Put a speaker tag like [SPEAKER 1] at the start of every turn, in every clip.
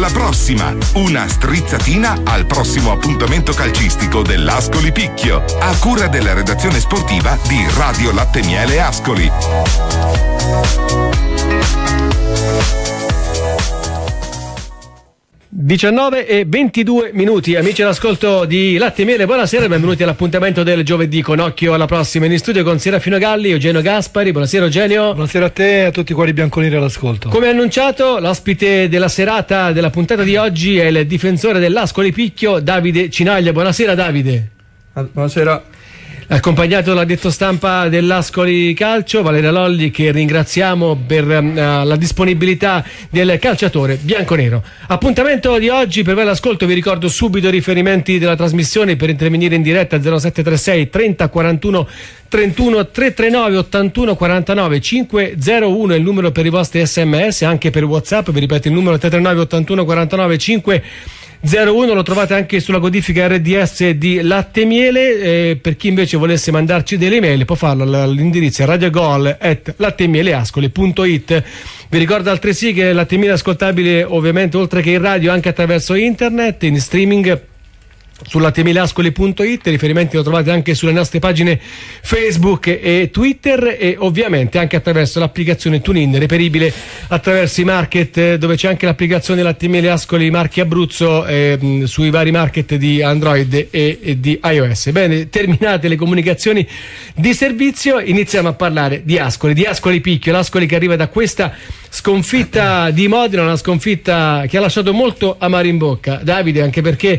[SPEAKER 1] Alla prossima, una strizzatina al prossimo appuntamento calcistico dell'Ascoli Picchio, a cura della redazione sportiva di Radio Latte Miele Ascoli.
[SPEAKER 2] 19:22, amici all'ascolto di Latte Miele, buonasera, benvenuti all'appuntamento del giovedì con Occhio alla Prossima. In studio con Serafino Galli, Eugenio Gaspari. Buonasera Eugenio.
[SPEAKER 3] Buonasera a te e a tutti i cuori bianconeri all'ascolto.
[SPEAKER 2] Come annunciato, l'ospite della serata della puntata di oggi è il difensore dell'Ascoli Picchio, Davide Cinaglia. Buonasera Davide.
[SPEAKER 3] Buonasera.
[SPEAKER 2] Accompagnato dall'addetto stampa dell'Ascoli Calcio, Valeria Lolli, che ringraziamo per la disponibilità del calciatore bianconero. Appuntamento di oggi per voi l'ascolto, vi ricordo subito i riferimenti della trasmissione per intervenire in diretta: 0736 30 41 31 339 81 49 501 è il numero per i vostri sms, anche per WhatsApp, vi ripeto il numero 339 81 49 501, lo trovate anche sulla codifica RDS di Latte Miele. Per chi invece volesse mandarci delle email può farlo all'indirizzo radiogol@lattemielascoli.it. Vi ricordo altresì che Latte Miele è ascoltabile ovviamente oltre che in radio anche attraverso internet, in streaming su lattemielascoli.it. riferimenti lo trovate anche sulle nostre pagine Facebook e Twitter, e ovviamente anche attraverso l'applicazione TuneIn, reperibile attraverso i market, dove c'è anche l'applicazione Latte Miele Ascoli Marche Abruzzo sui vari market di Android e di iOS. Bene, terminate le comunicazioni di servizio, iniziamo a parlare di Ascoli Picchio, l'Ascoli che arriva da questa sconfitta di Modena, una sconfitta che ha lasciato molto amaro in bocca, Davide, anche perché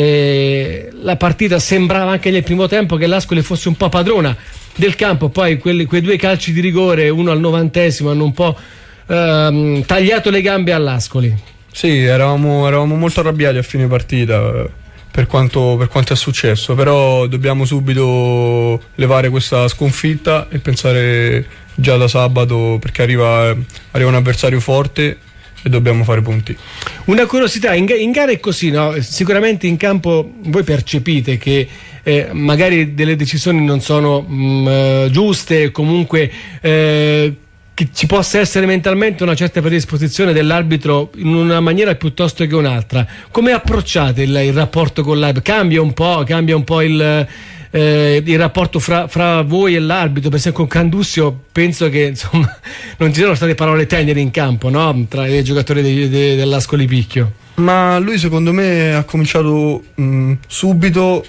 [SPEAKER 2] la partita sembrava anche nel primo tempo che l'Ascoli fosse un po' padrona del campo, poi quei due calci di rigore, uno al 90esimo, hanno un po' tagliato le gambe all'Ascoli.
[SPEAKER 3] Sì, eravamo molto arrabbiati a fine partita per quanto è successo, però dobbiamo subito levare questa sconfitta e pensare già da sabato, perché arriva un avversario forte e dobbiamo fare punti.
[SPEAKER 2] Una curiosità, in gara è così, no? Sicuramente in campo voi percepite che magari delle decisioni non sono giuste, comunque che ci possa essere mentalmente una certa predisposizione dell'arbitro in una maniera piuttosto che un'altra. Come approcciate il rapporto con l'arbitro? Cambia un po' il rapporto fra voi e l'arbitro? Per esempio con Candussio penso che insomma non ci siano state parole tenere in campo, no? Tra i giocatori dell'Ascoli Picchio.
[SPEAKER 3] Ma lui secondo me ha cominciato subito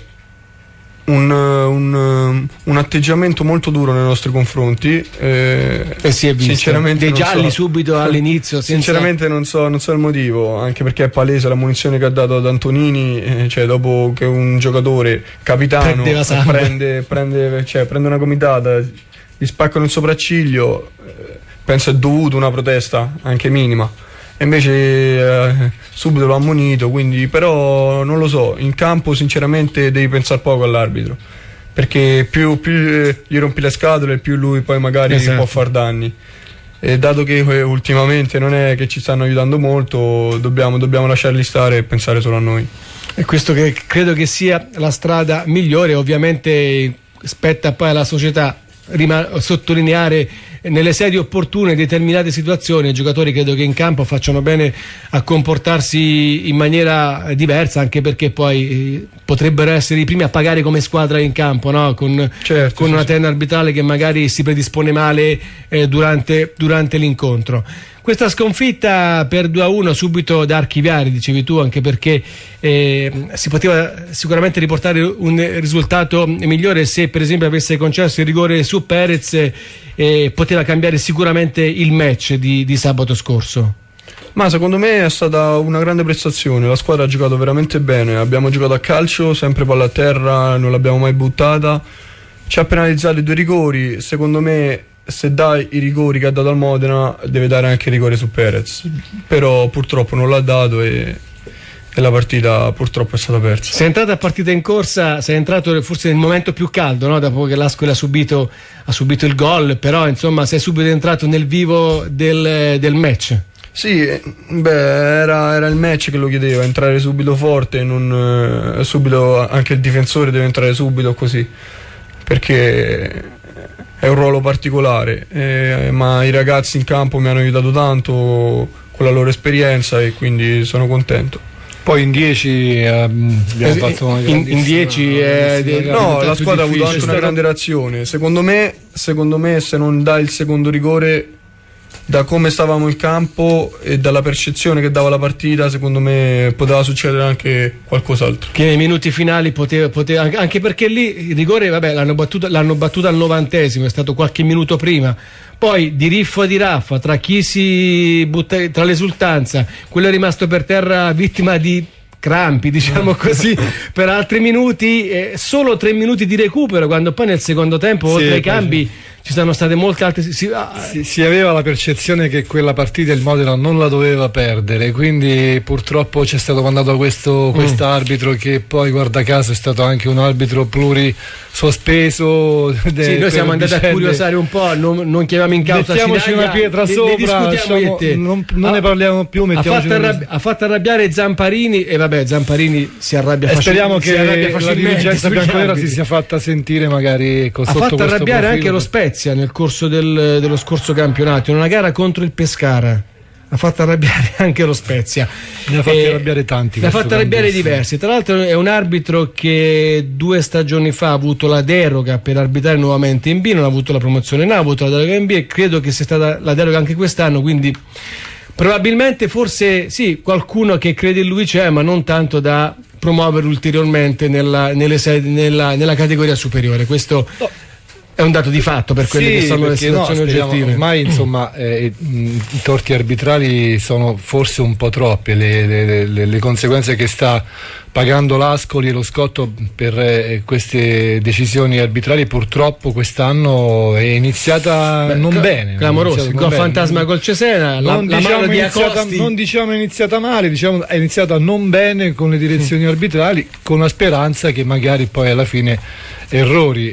[SPEAKER 3] un atteggiamento molto duro nei nostri confronti,
[SPEAKER 2] e si è visto
[SPEAKER 3] sinceramente
[SPEAKER 2] dei gialli subito all'inizio.
[SPEAKER 3] Sinceramente non so il motivo, anche perché è palese la munizione che ha dato ad Antonini, cioè dopo che un giocatore capitano prende una gomitata, gli spaccano il sopracciglio, penso è dovuto una protesta anche minima, e invece subito l'ho ammonito. Quindi, però non lo so, in campo sinceramente devi pensare poco all'arbitro, perché più gli rompi le scatole più lui poi magari può far danni, e dato che ultimamente non è che ci stanno aiutando molto, dobbiamo lasciarli stare e pensare solo a noi.
[SPEAKER 2] E questo che credo che sia la strada migliore. Ovviamente spetta poi alla società sottolineare nelle sedi opportune determinate situazioni. I giocatori credo che in campo facciano bene a comportarsi in maniera diversa, anche perché poi potrebbero essere i primi a pagare come squadra in campo, no? Con una terna arbitrale che magari si predispone male durante l'incontro. Questa sconfitta per 2-1 subito da archiviare, dicevi tu, anche perché si poteva sicuramente riportare un risultato migliore se per esempio avesse concesso il rigore su Perez, poteva cambiare sicuramente il match di sabato scorso.
[SPEAKER 3] Ma secondo me è stata una grande prestazione, la squadra ha giocato veramente bene, abbiamo giocato a calcio, sempre palla a terra, non l'abbiamo mai buttata, ci ha penalizzato i 2 rigori. Secondo me, se dai i rigori che ha dato al Modena, deve dare anche il rigore su Perez, però purtroppo non l'ha dato e la partita purtroppo è stata persa.
[SPEAKER 2] Sei entrato a partita in corsa, sei entrato forse nel momento più caldo, no? Dopo che l'Ascoli ha subito il gol, però insomma sei subito entrato nel vivo del match.
[SPEAKER 3] Sì, era il match che lo chiedeva, entrare subito forte, non subito anche il difensore deve entrare subito così, perché è un ruolo particolare, ma i ragazzi in campo mi hanno aiutato tanto la loro esperienza, e quindi sono contento.
[SPEAKER 4] Poi in 10 abbiamo fatto una
[SPEAKER 2] in 10
[SPEAKER 3] no, la squadra ha avuto anche una grande reazione. Secondo me se non dà il secondo rigore, da come stavamo in campo e dalla percezione che dava la partita, secondo me poteva succedere anche qualcos'altro.
[SPEAKER 2] Che nei minuti finali poteva anche perché lì il rigore, vabbè, l'hanno battuto al 90esimo, è stato qualche minuto prima. Poi di riffo di raffa, tra chi si butta, tra l'esultanza, quello è rimasto per terra vittima di crampi, diciamo così, per altri minuti, solo 3 minuti di recupero, quando poi nel secondo tempo, oltre ai cambi, ci sono state molte altre.
[SPEAKER 4] Si aveva la percezione che quella partita il Modena non la doveva perdere, quindi purtroppo c'è stato mandato quest'arbitro che poi, guarda caso, è stato anche un arbitro plurisospeso.
[SPEAKER 2] Sì, noi siamo andati a curiosare un po', non chiamiamo in causa
[SPEAKER 4] mettiamoci una pietra sopra, non ne parliamo più.
[SPEAKER 2] Ha fatto arrabbiare Zamparini, e vabbè, Zamparini si arrabbia
[SPEAKER 4] facilmente. Speriamo che la dirigenza bianconera si sia fatta sentire, magari
[SPEAKER 2] ha fatto arrabbiare anche lo Spezia nel corso dello scorso campionato, in una gara contro il Pescara. Ha fatto arrabbiare anche lo Spezia,
[SPEAKER 4] ne ha fatti arrabbiare tanti,
[SPEAKER 2] ne ha fatti arrabbiare diversi. Tra l'altro è un arbitro che 2 stagioni fa ha avuto la deroga per arbitrare nuovamente in B, non ha avuto la promozione in A, ha avuto la deroga in B, e credo che sia stata la deroga anche quest'anno, quindi probabilmente, forse sì, qualcuno che crede in lui c'è, ma non tanto da promuovere ulteriormente nella categoria superiore. Questo è un dato di fatto per quelle che sono le situazioni oggettive.
[SPEAKER 4] Ormai insomma i torti arbitrali sono forse un po' troppe, le conseguenze che sta pagando l'Ascoli e lo Scotto per queste decisioni arbitrali purtroppo quest'anno è iniziata non bene.
[SPEAKER 2] Clamoroso, il gol fantasma col Cesena, la mano di Acosti.
[SPEAKER 4] Non diciamo è iniziata male, diciamo è iniziata non bene con le direzioni arbitrali, con la speranza che magari poi alla fine errori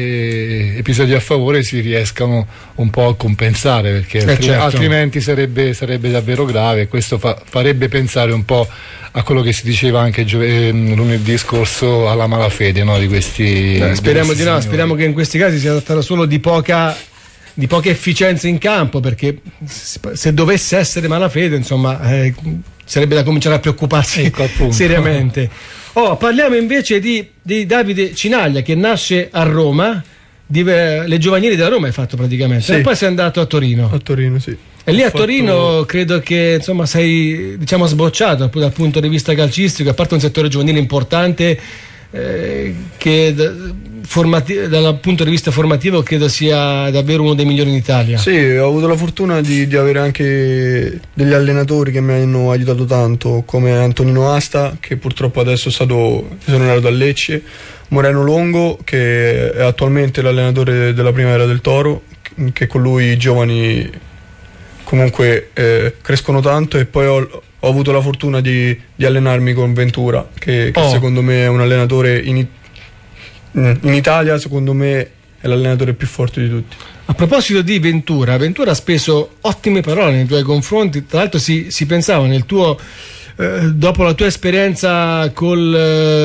[SPEAKER 4] e episodi a favore si riescano un po' a compensare, perché altrimenti sarebbe davvero grave. Questo farebbe pensare un po' a quello che si diceva anche lunedì scorso, alla malafede, no, di questi.
[SPEAKER 2] Speriamo di no, speriamo che in questi casi sia trattato solo di poca efficienza in campo, perché se dovesse essere malafede, insomma, sarebbe da cominciare a preoccuparsi seriamente. Parliamo invece di Davide Cinaglia, che nasce a Roma, le giovanili della Roma hai fatto praticamente, e poi sei andato a Torino.
[SPEAKER 3] A Torino, sì.
[SPEAKER 2] E lì a Torino credo che insomma sei, diciamo, sbocciato dal punto di vista calcistico, a parte un settore giovanile importante, che dal punto di vista formativo credo sia davvero uno dei migliori in Italia.
[SPEAKER 3] Sì, ho avuto la fortuna di avere anche degli allenatori che mi hanno aiutato tanto, come Antonino Asta, che purtroppo adesso è stato esonerato a Lecce, Moreno Longo, che è attualmente l'allenatore della Primavera del Toro, che con lui i giovani comunque crescono tanto, e poi ho avuto la fortuna di allenarmi con Ventura, che secondo me è un allenatore in Italia, secondo me è l'allenatore più forte di tutti.
[SPEAKER 2] A proposito di Ventura ha speso ottime parole nei tuoi confronti. Tra l'altro si pensava nel tuo dopo la tua esperienza col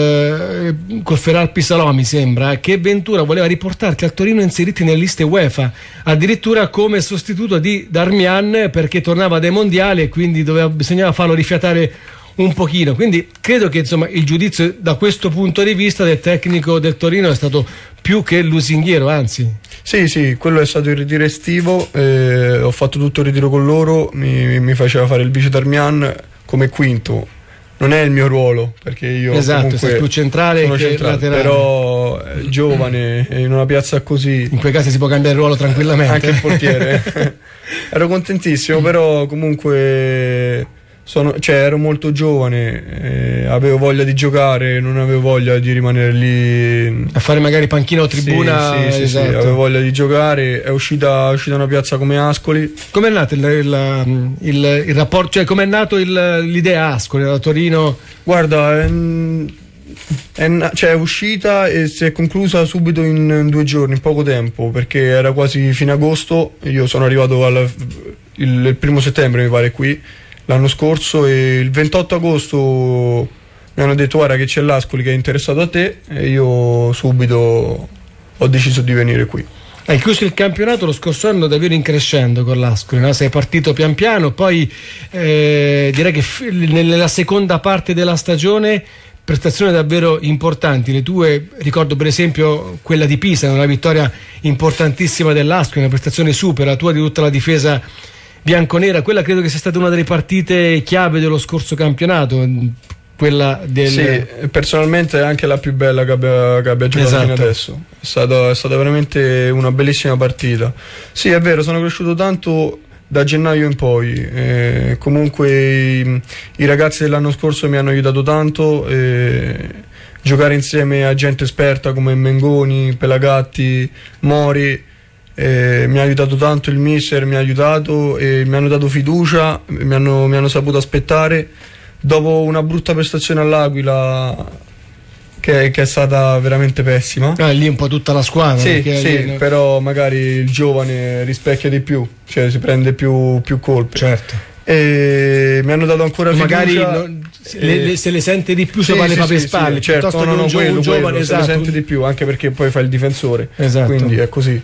[SPEAKER 2] Feral Pisalò, mi sembra che Ventura voleva riportarti al Torino inseriti nelle liste UEFA, addirittura come sostituto di Darmian, perché tornava dai mondiali e quindi bisognava farlo rifiatare un pochino. Quindi credo che insomma il giudizio da questo punto di vista del tecnico del Torino è stato più che lusinghiero, anzi.
[SPEAKER 3] Sì, quello è stato il ritiro estivo, ho fatto tutto il ritiro con loro, mi faceva fare il vice Darmian come quinto. Non è il mio ruolo, perché io
[SPEAKER 2] sei più centrale che laterale,
[SPEAKER 3] però giovane in una piazza così,
[SPEAKER 2] in quei casi si può cambiare ruolo tranquillamente,
[SPEAKER 3] anche il portiere. Ero contentissimo, però comunque ero molto giovane, avevo voglia di giocare, non avevo voglia di rimanere lì
[SPEAKER 2] a fare magari panchina o tribuna.
[SPEAKER 3] Sì, avevo voglia di giocare. È uscita una piazza come Ascoli.
[SPEAKER 2] Com'è nato il rapporto, cioè com'è nato l'idea Ascoli da Torino?
[SPEAKER 3] Guarda, è uscita e si è conclusa subito in 2 giorni, in poco tempo, perché era quasi fine agosto. Io sono arrivato il 1° settembre, mi pare, qui l'anno scorso, e il 28 agosto mi hanno detto: guarda che c'è l'Ascoli che è interessato a te, e io subito ho deciso di venire qui.
[SPEAKER 2] Hai chiuso il campionato lo scorso anno davvero in crescendo con l'Ascoli, no? Sei partito pian piano, poi direi che nella seconda parte della stagione prestazioni davvero importanti. Le tue, ricordo per esempio quella di Pisa, una vittoria importantissima dell'Ascoli, una prestazione super, la tua di tutta la difesa bianconera. Quella credo che sia stata una delle partite chiave dello scorso campionato, quella del...
[SPEAKER 3] Sì, personalmente è anche la più bella che abbia giocato fino adesso. È stata veramente una bellissima partita. Sì, è vero, sono cresciuto tanto da gennaio in poi. Comunque i ragazzi dell'anno scorso mi hanno aiutato tanto. Giocare insieme a gente esperta come Mengoni, Pelagatti, Mori, mi ha aiutato tanto. Il mister mi ha aiutato e mi hanno dato fiducia, mi hanno saputo aspettare. Dopo una brutta prestazione all'Aquila che è stata veramente pessima,
[SPEAKER 2] lì un po' tutta la squadra,
[SPEAKER 3] sì, però magari il giovane rispecchia di più, cioè si prende più colpe,
[SPEAKER 2] certo,
[SPEAKER 3] e mi hanno dato ancora fiducia,
[SPEAKER 2] magari se le sente di più sopra le proprie spalle,
[SPEAKER 3] certo,
[SPEAKER 2] piuttosto che un giovane, esatto,
[SPEAKER 3] se le sente di più, anche perché poi fa il difensore,
[SPEAKER 2] esatto.
[SPEAKER 3] Quindi è così.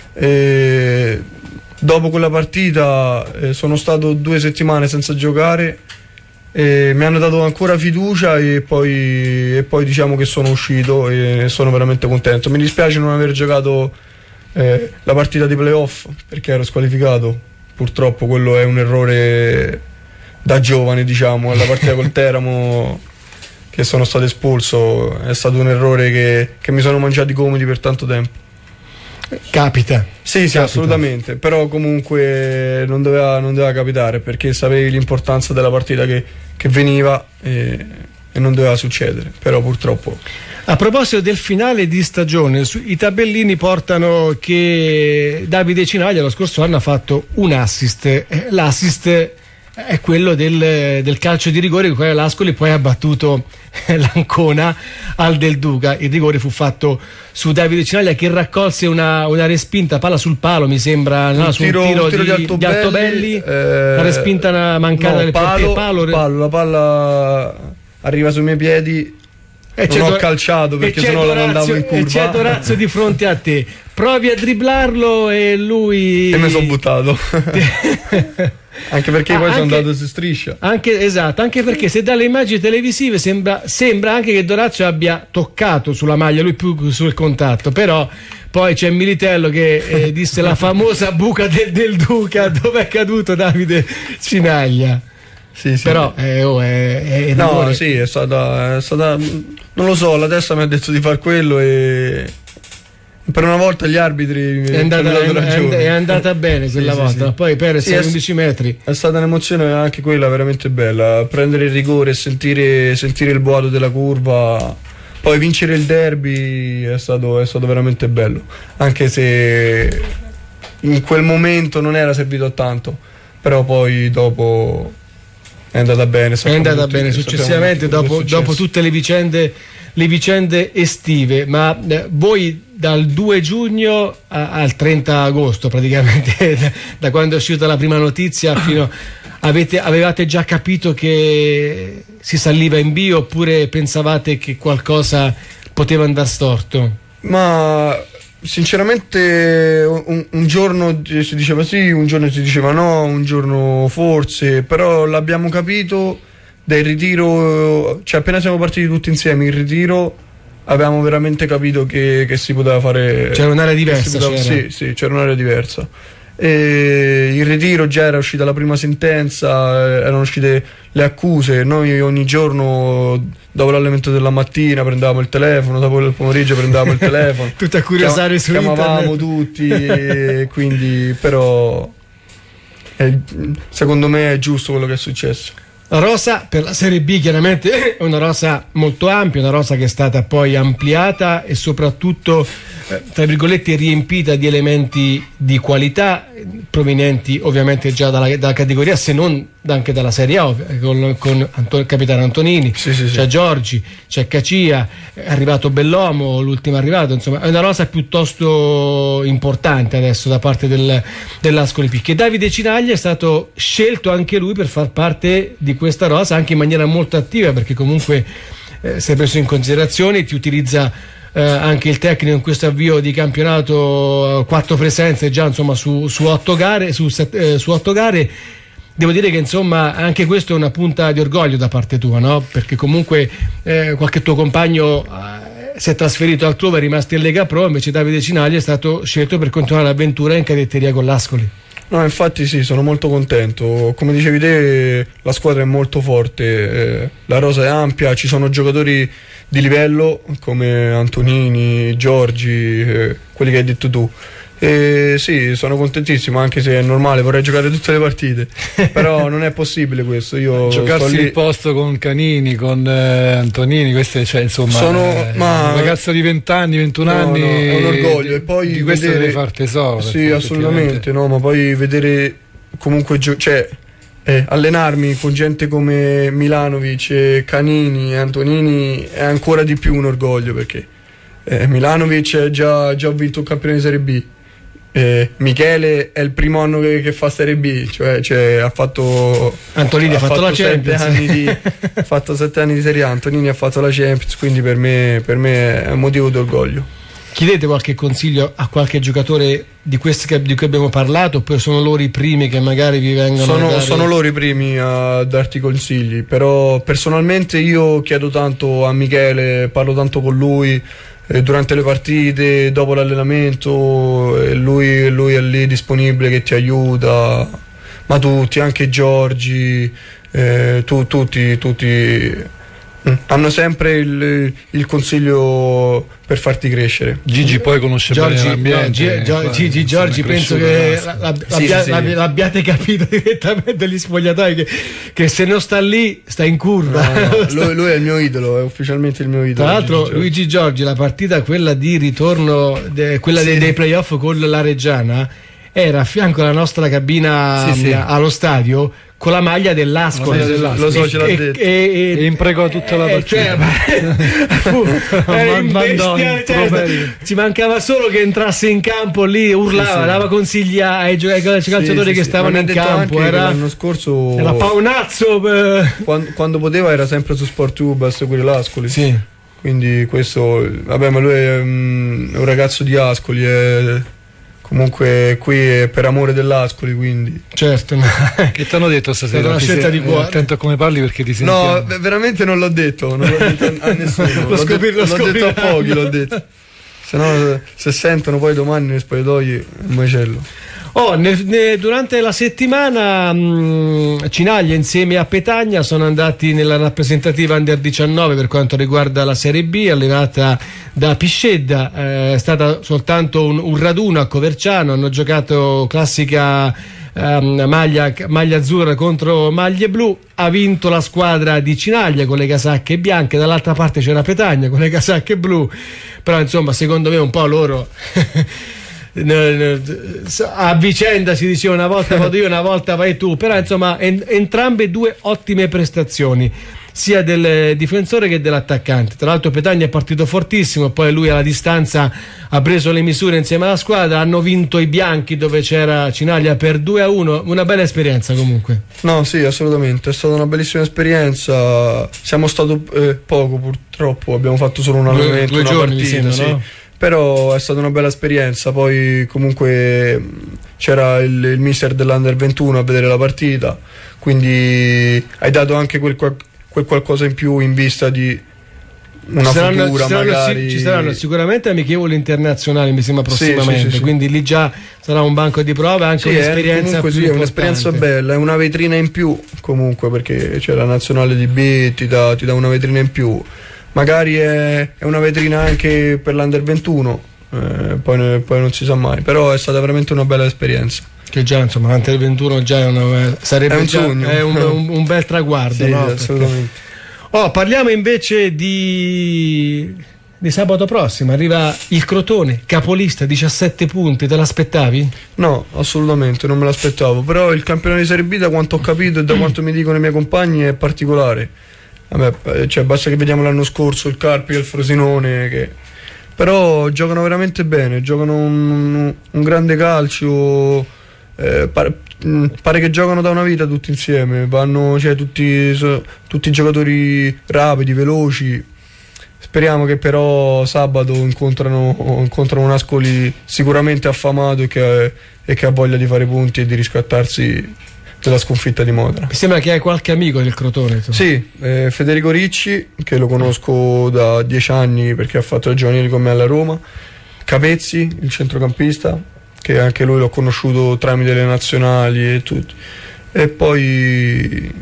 [SPEAKER 3] Dopo quella partita sono stato 2 settimane senza giocare. Mi hanno dato ancora fiducia e poi diciamo che sono uscito e sono veramente contento. Mi dispiace non aver giocato la partita di playoff perché ero squalificato, purtroppo quello è un errore da giovane, diciamo. La partita col Teramo, che sono stato espulso, è stato un errore che mi sono mangiato i gomiti per tanto tempo.
[SPEAKER 2] Capita.
[SPEAKER 3] Sì,
[SPEAKER 2] capita.
[SPEAKER 3] Assolutamente, però comunque non doveva capitare, perché sapevi l'importanza della partita che veniva e non doveva succedere, però purtroppo.
[SPEAKER 2] A proposito del finale di stagione, i tabellini portano che Davide Cinaglia lo scorso anno ha fatto un assist. L'assist è quello del calcio di rigore con cui l'Ascoli poi ha battuto l'Ancona al Del Duca. Il rigore fu fatto su Davide Cinaglia, che raccolse una respinta palla sul palo, mi sembra, su un tiro di Altobelli, una respinta mancata del palo.
[SPEAKER 3] La palla arriva sui miei piedi. Non ho calciato perché sennò la mandavo in curva.
[SPEAKER 2] E c'è Dorazio di fronte a te, provi a dribblarlo e lui...
[SPEAKER 3] E mi sono buttato. Anche perché poi sono andato su striscia.
[SPEAKER 2] Esatto, anche perché se dalle immagini televisive sembra anche che Dorazio abbia toccato sulla maglia, lui più sul contatto, però poi c'è Militello che disse la famosa buca del Duca, dove è caduto Davide Cinaglia.
[SPEAKER 3] Sì.
[SPEAKER 2] Però è
[SPEAKER 3] no, sì, è stata non lo so, la testa mi ha detto di far quello e per una volta gli arbitri
[SPEAKER 2] è andata bene quella volta. Sì. Poi Perez a 11 metri.
[SPEAKER 3] È stata un'emozione anche quella veramente bella, prendere il rigore e sentire il boato della curva, poi vincere il derby è stato veramente bello, anche se in quel momento non era servito a tanto, però poi dopo è andata bene.
[SPEAKER 2] Successivamente dopo tutte le vicende estive. Ma voi dal 2 giugno al 30 agosto praticamente da quando è uscita la prima notizia fino avevate già capito che si saliva in B, oppure pensavate che qualcosa poteva andare storto?
[SPEAKER 3] Ma sinceramente un giorno si diceva sì, un giorno si diceva no, un giorno forse, però l'abbiamo capito dal ritiro, cioè appena siamo partiti tutti insieme in ritiro avevamo veramente capito che si poteva fare.
[SPEAKER 2] C'era un'area diversa.
[SPEAKER 3] Sì, c'era un'area diversa. E il ritiro già era uscita la prima sentenza, erano uscite le accuse. Noi ogni giorno dopo l'allenamento della mattina prendevamo il telefono, dopo il pomeriggio prendevamo il telefono.
[SPEAKER 2] Tutto a curiosare su internet.
[SPEAKER 3] Chiamavamo tutti, e quindi però secondo me è giusto quello che è successo.
[SPEAKER 2] La rosa per la Serie B chiaramente è una rosa molto ampia, una rosa che è stata poi ampliata e soprattutto tra virgolette riempita di elementi di qualità provenienti ovviamente già dalla categoria, se non anche dalla Serie A, con capitano Antonini, c'è Giorgi, c'è Cacia, è arrivato Bellomo, l'ultimo arrivato, insomma è una rosa piuttosto importante adesso da parte dell'Ascoli Picchi. E Davide Cinaglia è stato scelto anche lui per far parte di questa rosa, anche in maniera molto attiva, perché comunque si è preso in considerazione, ti utilizza anche il tecnico in questo avvio di campionato, 4 presenze già insomma su 8 gare, su 8 gare. Devo dire che insomma anche questo è una punta di orgoglio da parte tua, no? Perché comunque qualche tuo compagno si è trasferito altrove, è rimasto in Lega Pro, invece Davide Cinaglia è stato scelto per continuare l'avventura in cadetteria con l'Ascoli.
[SPEAKER 3] No, infatti sì, sono molto contento. Come dicevi te, la squadra è molto forte, la rosa è ampia, ci sono giocatori di livello come Antonini, Giorgi, quelli che hai detto tu. E sì, sono contentissimo, anche se è normale, vorrei giocare tutte le partite, però non è possibile questo. Io
[SPEAKER 4] giocarsi il posto con Canini, con Antonini, queste, cioè, insomma, un ragazzo di 20 anni, 21 anni,
[SPEAKER 3] è un orgoglio. E poi
[SPEAKER 4] di questo devi far tesoro.
[SPEAKER 3] Sì, assolutamente, no, ma poi vedere comunque allenarmi con gente come Milanovic, Canini e Antonini è ancora di più un orgoglio, perché Milanovic ha già vinto un campione di Serie B. Michele è il primo anno che fa Serie B, cioè ha fatto
[SPEAKER 2] Antonini ha fatto la Champions,
[SPEAKER 3] ha fatto 7 anni di Serie A, Antonini ha fatto la Champions, quindi per me è un motivo d'orgoglio.
[SPEAKER 2] Chiedete qualche consiglio a qualche giocatore di questi di cui abbiamo parlato, oppure sono loro i primi che magari vi vengono
[SPEAKER 3] sono loro i primi a darti consigli, però personalmente io chiedo tanto a Michele, parlo tanto con lui durante le partite, dopo l'allenamento, lui è lì disponibile che ti aiuta, ma tutti, anche Giorgi, tutti hanno sempre il consiglio per farti crescere.
[SPEAKER 4] Gigi poi conosce bene l'ambiente.
[SPEAKER 2] Giorgi penso che l'abbiate capito direttamente dagli spogliatoi che se non sta lì sta in curva.
[SPEAKER 3] No. Lui è il mio idolo, è ufficialmente il mio idolo.
[SPEAKER 2] Tra l'altro Luigi Giorgi, la partita quella di ritorno, quella dei playoff con la Reggiana, era a fianco alla nostra cabina allo stadio, con la maglia dell'Ascoli.
[SPEAKER 3] Lo so, ce l'ha detto.
[SPEAKER 4] E impregò tutta la partita.
[SPEAKER 2] Ci mancava solo che entrasse in campo lì, urlava, dava consigli ai calciatori che stavano in campo.
[SPEAKER 3] L'anno scorso
[SPEAKER 2] era paonazzo.
[SPEAKER 3] Quando poteva era sempre su SportTube a seguire l'Ascoli.
[SPEAKER 2] Sì.
[SPEAKER 3] Quindi questo, vabbè, ma lui è un ragazzo di Ascoli, comunque qui è per amore dell'Ascoli, quindi
[SPEAKER 2] certo.
[SPEAKER 4] Che ti hanno detto stasera?
[SPEAKER 2] È una scelta di cuore.
[SPEAKER 4] Attento a come parli, perché ti sentiamo.
[SPEAKER 3] No, veramente non l'ho detto a nessuno. L'ho detto a pochi, l'ho detto. Se no, se sentono poi domani nei spogliatoi un macello.
[SPEAKER 2] Durante la settimana Cinaglia insieme a Petagna sono andati nella rappresentativa Under 19 per quanto riguarda la Serie B, allenata da Piscedda. È stata soltanto un raduno a Coverciano, hanno giocato classica maglia azzurra contro maglie blu. Ha vinto la squadra di Cinaglia con le casacche bianche, dall'altra parte c'era Petagna con le casacche blu, però insomma secondo me un po' loro a vicenda si diceva una volta vado io, una volta vai tu, però insomma entrambe due ottime prestazioni sia del difensore che dell'attaccante. Tra l'altro Petagna è partito fortissimo, poi lui alla distanza ha preso le misure insieme alla squadra, hanno vinto i bianchi dove c'era Cinaglia per 2-1, una bella esperienza comunque.
[SPEAKER 3] No, sì, assolutamente, è stata una bellissima esperienza. Siamo stati poco, purtroppo abbiamo fatto solo un allenamento,
[SPEAKER 2] due giorni,
[SPEAKER 3] partita,
[SPEAKER 2] sembra,
[SPEAKER 3] sì.
[SPEAKER 2] No?
[SPEAKER 3] Però è stata una bella esperienza. Poi comunque c'era il mister dell'Under 21 a vedere la partita, quindi hai dato anche quel qualcosa in più in vista di una futura magari.
[SPEAKER 2] Ci saranno sicuramente amichevoli internazionali, mi sembra prossimamente,
[SPEAKER 3] sì.
[SPEAKER 2] Quindi lì già sarà un banco di prove, anche un'esperienza
[SPEAKER 3] comunque
[SPEAKER 2] più
[SPEAKER 3] è un'esperienza bella, è una vetrina in più comunque, perché c'è la nazionale di B, ti dà una vetrina in più. Magari è una vetrina anche per l'Under 21, poi non si sa mai, però è stata veramente una bella esperienza.
[SPEAKER 2] Che già insomma l'Under 21 già sarebbe un sogno, è un bel traguardo,
[SPEAKER 3] sì,
[SPEAKER 2] no?
[SPEAKER 3] Assolutamente.
[SPEAKER 2] Parliamo invece di sabato prossimo, arriva il Crotone, capolista, 17 punti, te l'aspettavi?
[SPEAKER 3] No, assolutamente, non me l'aspettavo, però il campionato di Serie B, da quanto ho capito e da quanto mi dicono i miei compagni, è particolare. Vabbè, cioè, basta che vediamo l'anno scorso il Carpi e il Frosinone, però giocano veramente bene, giocano un grande calcio, pare che giocano da una vita tutti insieme, vanno, cioè, tutti giocatori rapidi, veloci. Speriamo che però sabato incontrano un Ascoli sicuramente affamato e che ha voglia di fare punti e di riscattarsi della sconfitta di Modena.
[SPEAKER 2] Mi sembra che hai qualche amico del Crotone tu.
[SPEAKER 3] Sì, Federico Ricci, che lo conosco da 10 anni perché ha fatto le giovanili con me alla Roma, Capezzi, il centrocampista, che anche lui l'ho conosciuto tramite le nazionali e tutto, e poi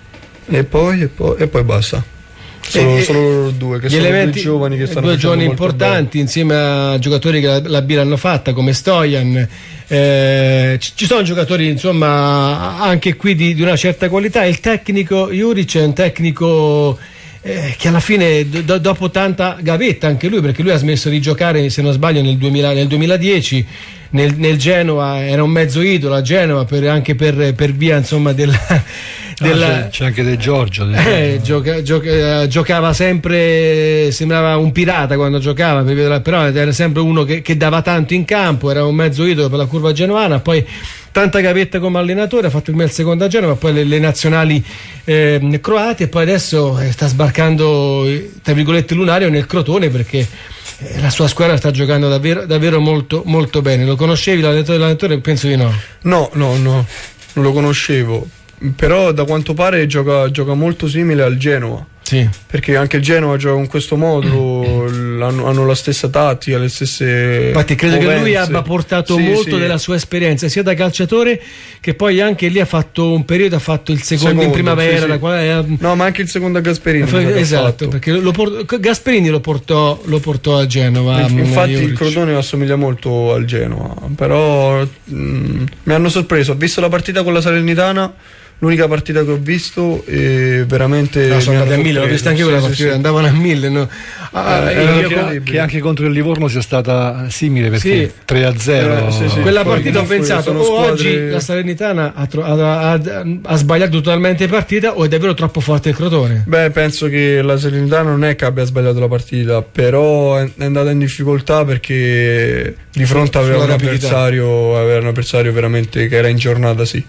[SPEAKER 3] basta. Solo loro due, che sono due giovani che stanno
[SPEAKER 2] due giovani importanti bene, insieme a giocatori che la B l'hanno fatta come Stojan. Ci sono giocatori insomma anche qui di una certa qualità. Il tecnico Juric è un tecnico che alla fine dopo tanta gavetta anche lui, perché lui ha smesso di giocare se non sbaglio nel 2010 nel Genoa, era un mezzo idolo a Genova anche per via insomma
[SPEAKER 4] c'è anche De Giorgio,
[SPEAKER 2] giocava sempre, sembrava un pirata quando giocava, però era sempre uno che dava tanto in campo, era un mezzo idolo per la curva genoana. Poi tanta gavetta come allenatore, ha fatto il secondo a Genova, poi le nazionali croate, e poi adesso sta sbarcando tra virgolette lunario nel Crotone, perché la sua squadra sta giocando davvero molto, molto bene. Lo conoscevi l'allenatore? Penso di no.
[SPEAKER 3] No, non lo conoscevo, però da quanto pare gioca molto simile al Genoa.
[SPEAKER 2] Sì.
[SPEAKER 3] Perché anche il Genoa gioca in questo modo, hanno la stessa tattica, le stesse
[SPEAKER 2] infatti credo
[SPEAKER 3] movenze.
[SPEAKER 2] Che lui abbia portato molto della sua esperienza sia da calciatore, che poi anche lì ha fatto un periodo, ha fatto il secondo in primavera,
[SPEAKER 3] sì. No, ma anche il secondo a Gasperini,
[SPEAKER 2] esatto, perché Gasperini lo portò a Genova.
[SPEAKER 3] Infatti il Crotone assomiglia molto al Genoa, però mi hanno sorpreso. Ho visto la partita con la Salernitana, l'unica partita che ho visto, e veramente
[SPEAKER 2] sono andati a 1000, l'ho vista anche quella partita, andavano a 1000, no?
[SPEAKER 4] Che anche contro il Livorno sia stata simile, perché 3-0
[SPEAKER 2] quella partita ho pensato oggi la Salernitana ha sbagliato totalmente partita, o è davvero troppo forte il Crotone?
[SPEAKER 3] Beh, penso che la Salernitana non è che abbia sbagliato la partita, però è andata in difficoltà perché di fronte aveva un avversario veramente che era in giornata, sì.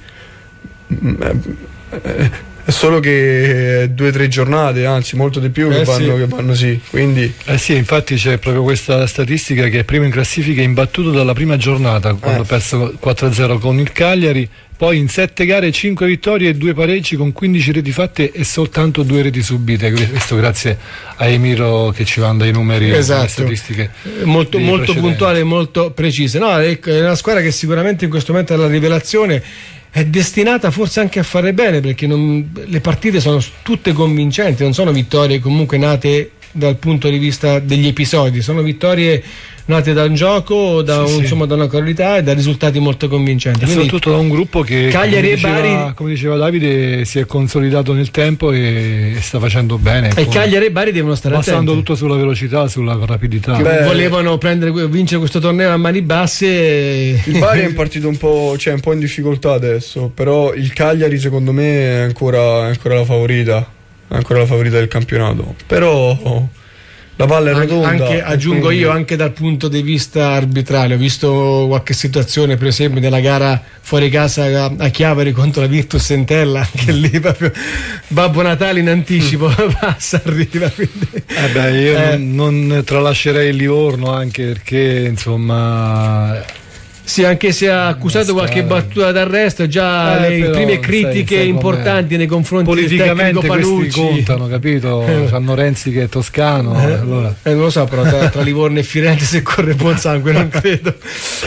[SPEAKER 3] È solo che 2 o 3 giornate, anzi molto di più, che vanno sì, quindi
[SPEAKER 4] sì, infatti c'è proprio questa statistica che è primo in classifica, imbattuto dalla prima giornata quando ha perso 4-0 con il Cagliari, poi in 7 gare 5 vittorie e 2 pareggi con 15 reti fatte e soltanto 2 reti subite. Questo grazie a Emiro che ci manda i numeri, le statistiche
[SPEAKER 2] molto puntuali e molto precise. No, è una squadra che sicuramente in questo momento è la rivelazione, è destinata forse anche a fare bene, perché le partite sono tutte convincenti, non sono vittorie comunque nate dal punto di vista degli episodi, sono vittorie nate da un gioco, da una qualità e da risultati molto convincenti.
[SPEAKER 4] E soprattutto da un gruppo che,
[SPEAKER 2] Cagliari e Bari,
[SPEAKER 4] come diceva Davide, si è consolidato nel tempo e sta facendo bene.
[SPEAKER 2] E Cagliari e Bari devono stare attenti,
[SPEAKER 4] passando tutto sulla velocità, sulla rapidità.
[SPEAKER 2] Volevano vincere questo torneo a mani basse.
[SPEAKER 3] Il Bari è partito un po' in difficoltà adesso, però il Cagliari secondo me è ancora la favorita. Ancora la favorita del campionato, però la palla è rotonda.
[SPEAKER 2] Aggiungo io, anche dal punto di vista arbitrale, ho visto qualche situazione, per esempio nella gara fuori casa a Chiavari contro la Virtus Entella, che lì proprio Babbo Natale in anticipo passa, arriva, quindi.
[SPEAKER 4] Io non tralascerei il Livorno, anche perché insomma
[SPEAKER 2] sì, anche se ha accusato qualche battuta d'arresto, già le prime critiche importanti nei confronti del tecnico Panucci.
[SPEAKER 4] Questi contano, capito? C'hanno Renzi che è toscano, allora.
[SPEAKER 2] Non lo so, però tra Livorno e Firenze se corre buon sangue non credo.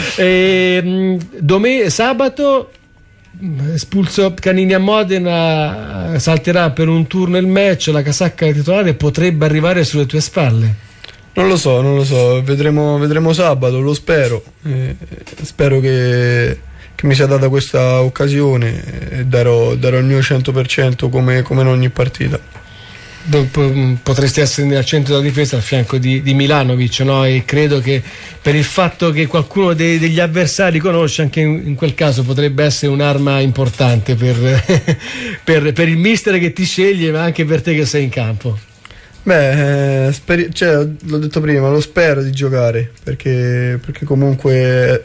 [SPEAKER 2] Sabato espulso Canini a Modena, salterà per un turno il match, la casacca titolare potrebbe arrivare sulle tue spalle.
[SPEAKER 3] Non lo so, vedremo sabato, lo spero. Spero che mi sia data questa occasione e darò il mio 100% come in ogni partita.
[SPEAKER 2] Potresti essere al centro della difesa al fianco di Milanovic, no? E credo che per il fatto che qualcuno degli avversari conosce, anche in quel caso potrebbe essere un'arma importante per il mister che ti sceglie, ma anche per te che sei in campo.
[SPEAKER 3] Beh, l'ho detto prima, lo spero di giocare, perché comunque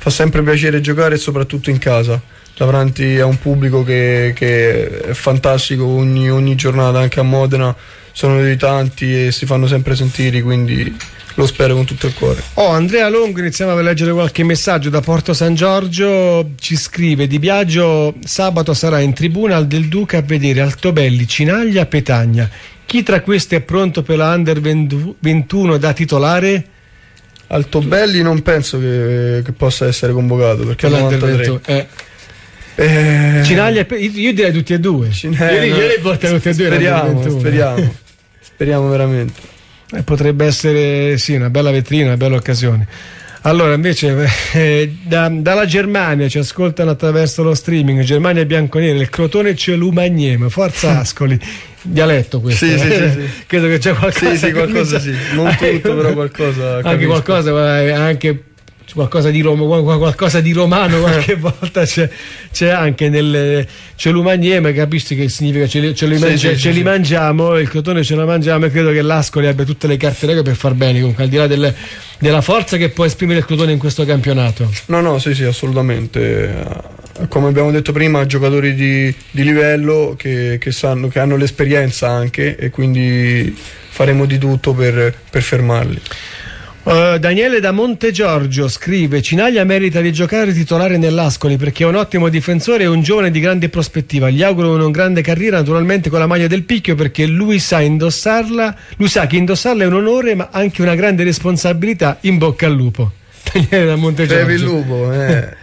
[SPEAKER 3] fa sempre piacere giocare, soprattutto in casa, davanti a un pubblico che è fantastico ogni giornata. Anche a Modena sono di tanti e si fanno sempre sentire, quindi lo spero con tutto il cuore.
[SPEAKER 2] Andrea Longo, iniziamo a leggere qualche messaggio da Porto San Giorgio. Ci scrive: Di Biagio sabato sarà in tribuna al Del Duca a vedere Altobelli, Cinaglia, Petagna. Chi tra questi è pronto per la Under 21 da titolare?
[SPEAKER 3] Altobelli non penso che possa essere convocato, perché è 93.
[SPEAKER 2] Cinaglia, io direi tutti e due. Io li porto tutti e due.
[SPEAKER 3] Speriamo veramente.
[SPEAKER 2] Potrebbe essere una bella vetrina, una bella occasione. Allora invece dalla Germania ci ascoltano attraverso lo streaming. Germania Bianconera, il Crotone Celumagneme, Forza Ascoli. Dialetto questo.
[SPEAKER 3] Sì.
[SPEAKER 2] Credo che c'è qualcosa.
[SPEAKER 3] Sì, qualcosa sì. Non tutto, però qualcosa.
[SPEAKER 2] Anche qualcosa, anche qualcosa di romano qualche volta c'è anche nel Celumagneme, capisci che significa ce li mangiamo, il Crotone ce la mangiamo, e credo che l'Ascoli abbia tutte le carte regole per far bene, comunque, al di là della forza che può esprimere il Crotone in questo campionato.
[SPEAKER 3] No, sì, assolutamente. Come abbiamo detto prima, giocatori di livello che sanno, che hanno l'esperienza anche, e quindi faremo di tutto per fermarli.
[SPEAKER 2] Daniele da Montegiorgio scrive: Cinaglia merita di giocare titolare nell'Ascoli perché è un ottimo difensore e un giovane di grande prospettiva. Gli auguro una grande carriera, naturalmente con la maglia del Picchio, perché lui sa che indossarla è un onore ma anche una grande responsabilità. In bocca al lupo. Daniele da Montegiorgio.
[SPEAKER 3] Bevi il lupo,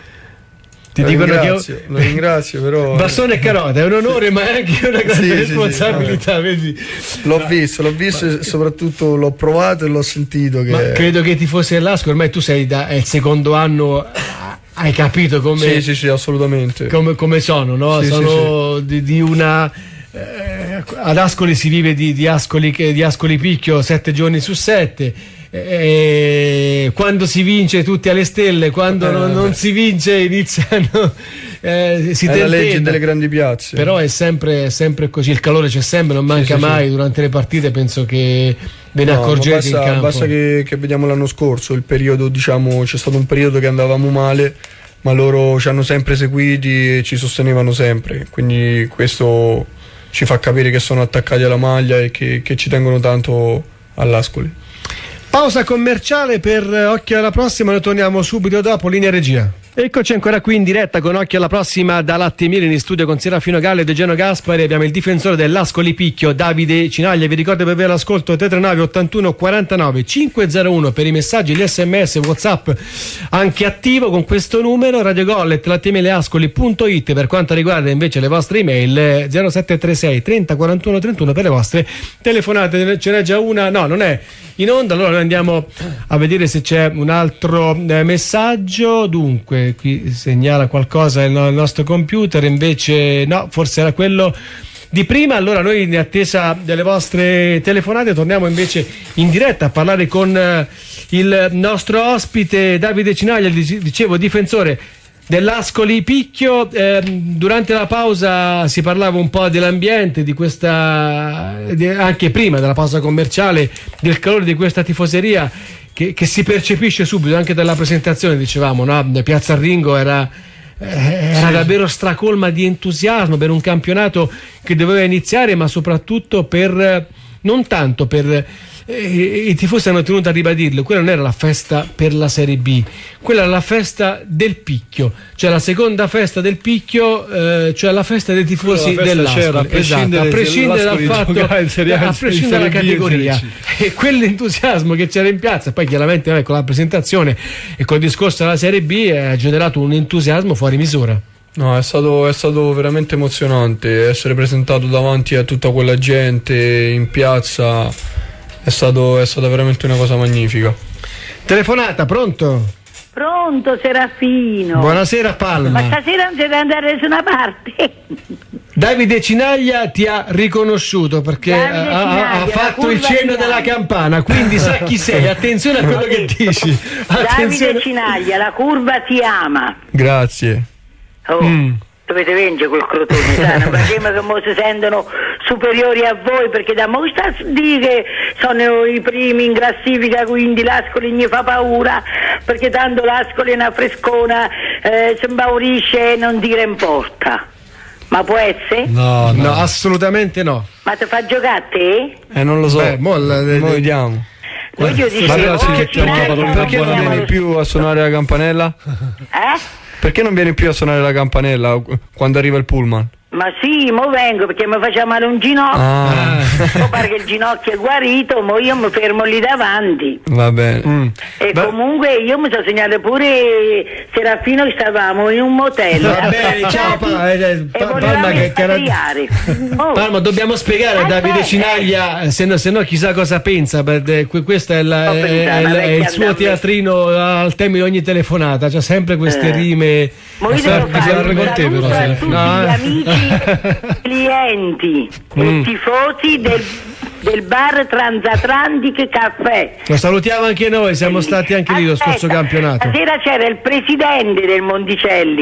[SPEAKER 2] Ti
[SPEAKER 3] lo ringrazio, però
[SPEAKER 2] bastone e carota, è un onore ma è anche una grande responsabilità. Vedi?
[SPEAKER 3] L'ho visto e soprattutto l'ho provato e l'ho sentito.
[SPEAKER 2] Ma credo che i tifosi dell'Ascoli, ormai tu sei è il secondo anno, hai capito come?
[SPEAKER 3] Sì, assolutamente.
[SPEAKER 2] Come sono, no? Sono di una. Ad Ascoli si vive di Ascoli Picchio 7 giorni su 7. Quando si vince tutti alle stelle, quando non si vince iniziano si
[SPEAKER 3] è la legge delle grandi piazze.
[SPEAKER 2] Però è sempre così, il calore c'è sempre, non manca mai. Durante le partite penso che ve ne accorgete in campo.
[SPEAKER 3] Basta che vediamo l'anno scorso il periodo, c'è stato un periodo che andavamo male, ma loro ci hanno sempre seguiti e ci sostenevano sempre, quindi questo ci fa capire che sono attaccati alla maglia e che ci tengono tanto all'Ascoli.
[SPEAKER 2] Pausa commerciale per Occhio alla Prossima, noi torniamo subito dopo, linea regia. Eccoci ancora qui in diretta con Occhio alla Prossima da Latte Miele, in studio con Serafino Gallo e Eugenio Gaspari. Abbiamo il difensore dell'Ascoli Picchio, Davide Cinaglia. Vi ricordo per avere l'ascolto 339 81 49 501 per i messaggi, gli SMS, WhatsApp anche attivo con questo numero, radiogollet@lattemeleascoli.it per quanto riguarda invece le vostre email, 0736 30 41 31 per le vostre telefonate. Ce n'è già una, no, non è in onda, allora noi andiamo a vedere se c'è un altro messaggio. Dunque qui segnala qualcosa il nostro computer, invece no, forse era quello di prima. Allora noi, in attesa delle vostre telefonate, torniamo invece in diretta a parlare con il nostro ospite Davide Cinaglia, dicevo, difensore dell'Ascoli Picchio. Durante la pausa si parlava un po' dell'ambiente, di questa, anche prima della pausa commerciale, del calore di questa tifoseria che si percepisce subito anche dalla presentazione. Dicevamo, no? Piazza Arringo era davvero stracolma di entusiasmo per un campionato che doveva iniziare, ma soprattutto non tanto per i tifosi hanno tenuto a ribadirlo, quella non era la festa per la Serie B, quella era la festa del Picchio, cioè la seconda festa del Picchio, cioè la festa dei tifosi dell'Ascoli, a prescindere dal fatto, a prescindere dalla categoria, e quell'entusiasmo che c'era in piazza, poi chiaramente con la presentazione e col discorso della Serie B ha generato un entusiasmo fuori misura.
[SPEAKER 3] No, è stato veramente emozionante essere presentato davanti a tutta quella gente in piazza. È stata veramente una cosa magnifica.
[SPEAKER 2] Telefonata, pronto?
[SPEAKER 5] Pronto, Serafino.
[SPEAKER 2] Buonasera, Palma.
[SPEAKER 5] Ma stasera non c'è da andare da nessuna parte.
[SPEAKER 2] Davide Cinaglia ti ha riconosciuto perché ha fatto il cenno della campana, quindi sa chi sei. Attenzione a quello che dici.
[SPEAKER 5] Davide Cinaglia, la curva ti ama.
[SPEAKER 3] Grazie.
[SPEAKER 5] Dovete vincere quel Crotone, sai, non facciamo che mo si sentono superiori a voi, perché da mo sta a dire che sono i primi in classifica, quindi l'Ascoli gli fa paura, perché tanto l'Ascoli è una frescona, si imbaurisce e non tira in porta. Ma può essere?
[SPEAKER 2] No, assolutamente no.
[SPEAKER 5] Ma ti fa giocare a te?
[SPEAKER 3] Non lo so. Noi vediamo. Perché non vieni più a suonare la campanella? Perché non vieni più a suonare la campanella quando arriva il pullman?
[SPEAKER 5] Ma sì, mo vengo perché mi faccia male un ginocchio. Pare che il ginocchio è guarito, mo io mi fermo lì davanti.
[SPEAKER 3] Va bene.
[SPEAKER 5] E comunque io mi sono segnato pure Serafino, che stavamo in un motel.
[SPEAKER 2] Va bene, ciao Palma, Palma, dobbiamo spiegare a Davide Cinaglia, se no chissà cosa pensa. Questo è il suo teatrino al tema di ogni telefonata, c'ha sempre queste rime.
[SPEAKER 5] Ma io devo fare un saluto a tutti gli amici, clienti e tifosi del bar Transatlantic Caffè.
[SPEAKER 2] Lo salutiamo anche noi, siamo stati anche lì lo scorso campionato.
[SPEAKER 5] Stasera c'era il presidente del Monticelli,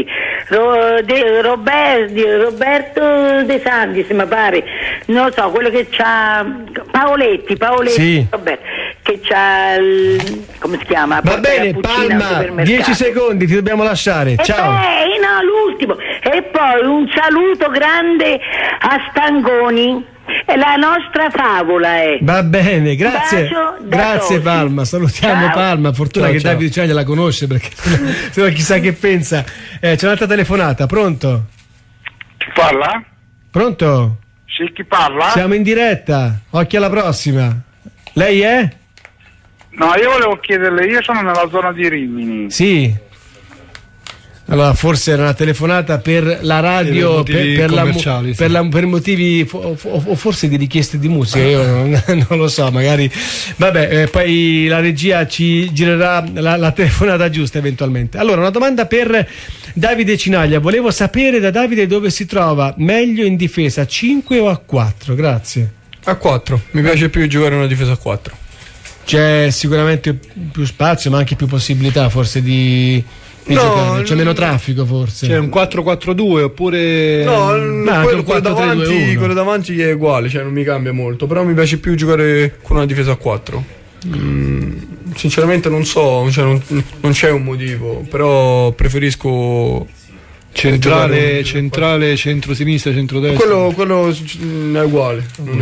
[SPEAKER 5] Roberto De Sandis, mi pare, non so, quello che c'ha Paoletti,
[SPEAKER 2] sì.
[SPEAKER 5] Roberto, che c'ha come si chiama?
[SPEAKER 2] Va bene, Palma, 10 secondi, ti dobbiamo lasciare. Ciao.
[SPEAKER 5] No, l'ultimo. E poi un saluto grande a Stangoni. La nostra favola è.
[SPEAKER 2] Va bene, grazie. Grazie Palma, salutiamo. Ciao. Palma, fortuna che Davide Cinaglia la conosce, perché se no chissà che pensa. C'è un'altra telefonata, pronto?
[SPEAKER 6] Chi parla?
[SPEAKER 2] Pronto?
[SPEAKER 6] Sì, chi parla?
[SPEAKER 2] Siamo in diretta, occhio alla prossima. Lei è?
[SPEAKER 6] No, io volevo chiederle, io sono nella zona di Rimini.
[SPEAKER 2] Sì. Allora, forse era una telefonata per la radio, per motivi o forse di richieste di musica, io non lo so, magari. Vabbè, poi la regia ci girerà la telefonata giusta eventualmente. Allora, una domanda per Davide Cinaglia. Volevo sapere da Davide dove si trova meglio in difesa, 5 o a 4? Grazie.
[SPEAKER 3] A 4, mi piace più giocare una difesa a 4.
[SPEAKER 2] C'è sicuramente più spazio, ma anche più possibilità forse di giocare. C'è meno traffico forse.
[SPEAKER 4] C'è un 4-4-2 oppure
[SPEAKER 3] quello davanti è uguale, cioè non mi cambia molto, però mi piace più giocare con una difesa a 4. Sinceramente non so, cioè non c'è un motivo, però preferisco
[SPEAKER 4] centrale, centro-sinistra, centro-destra.
[SPEAKER 3] Quello è uguale. Non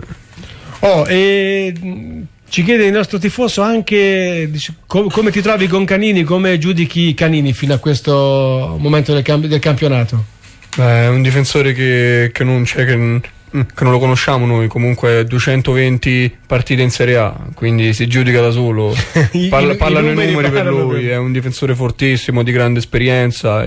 [SPEAKER 3] è...
[SPEAKER 2] Ci chiede il nostro tifoso anche come ti trovi con Canini, come giudichi Canini fino a questo momento del campionato?
[SPEAKER 3] È un difensore che non c'è, che non lo conosciamo noi, comunque 220 partite in Serie A, quindi si giudica da solo. Parlano i numeri per lui, è un difensore fortissimo, di grande esperienza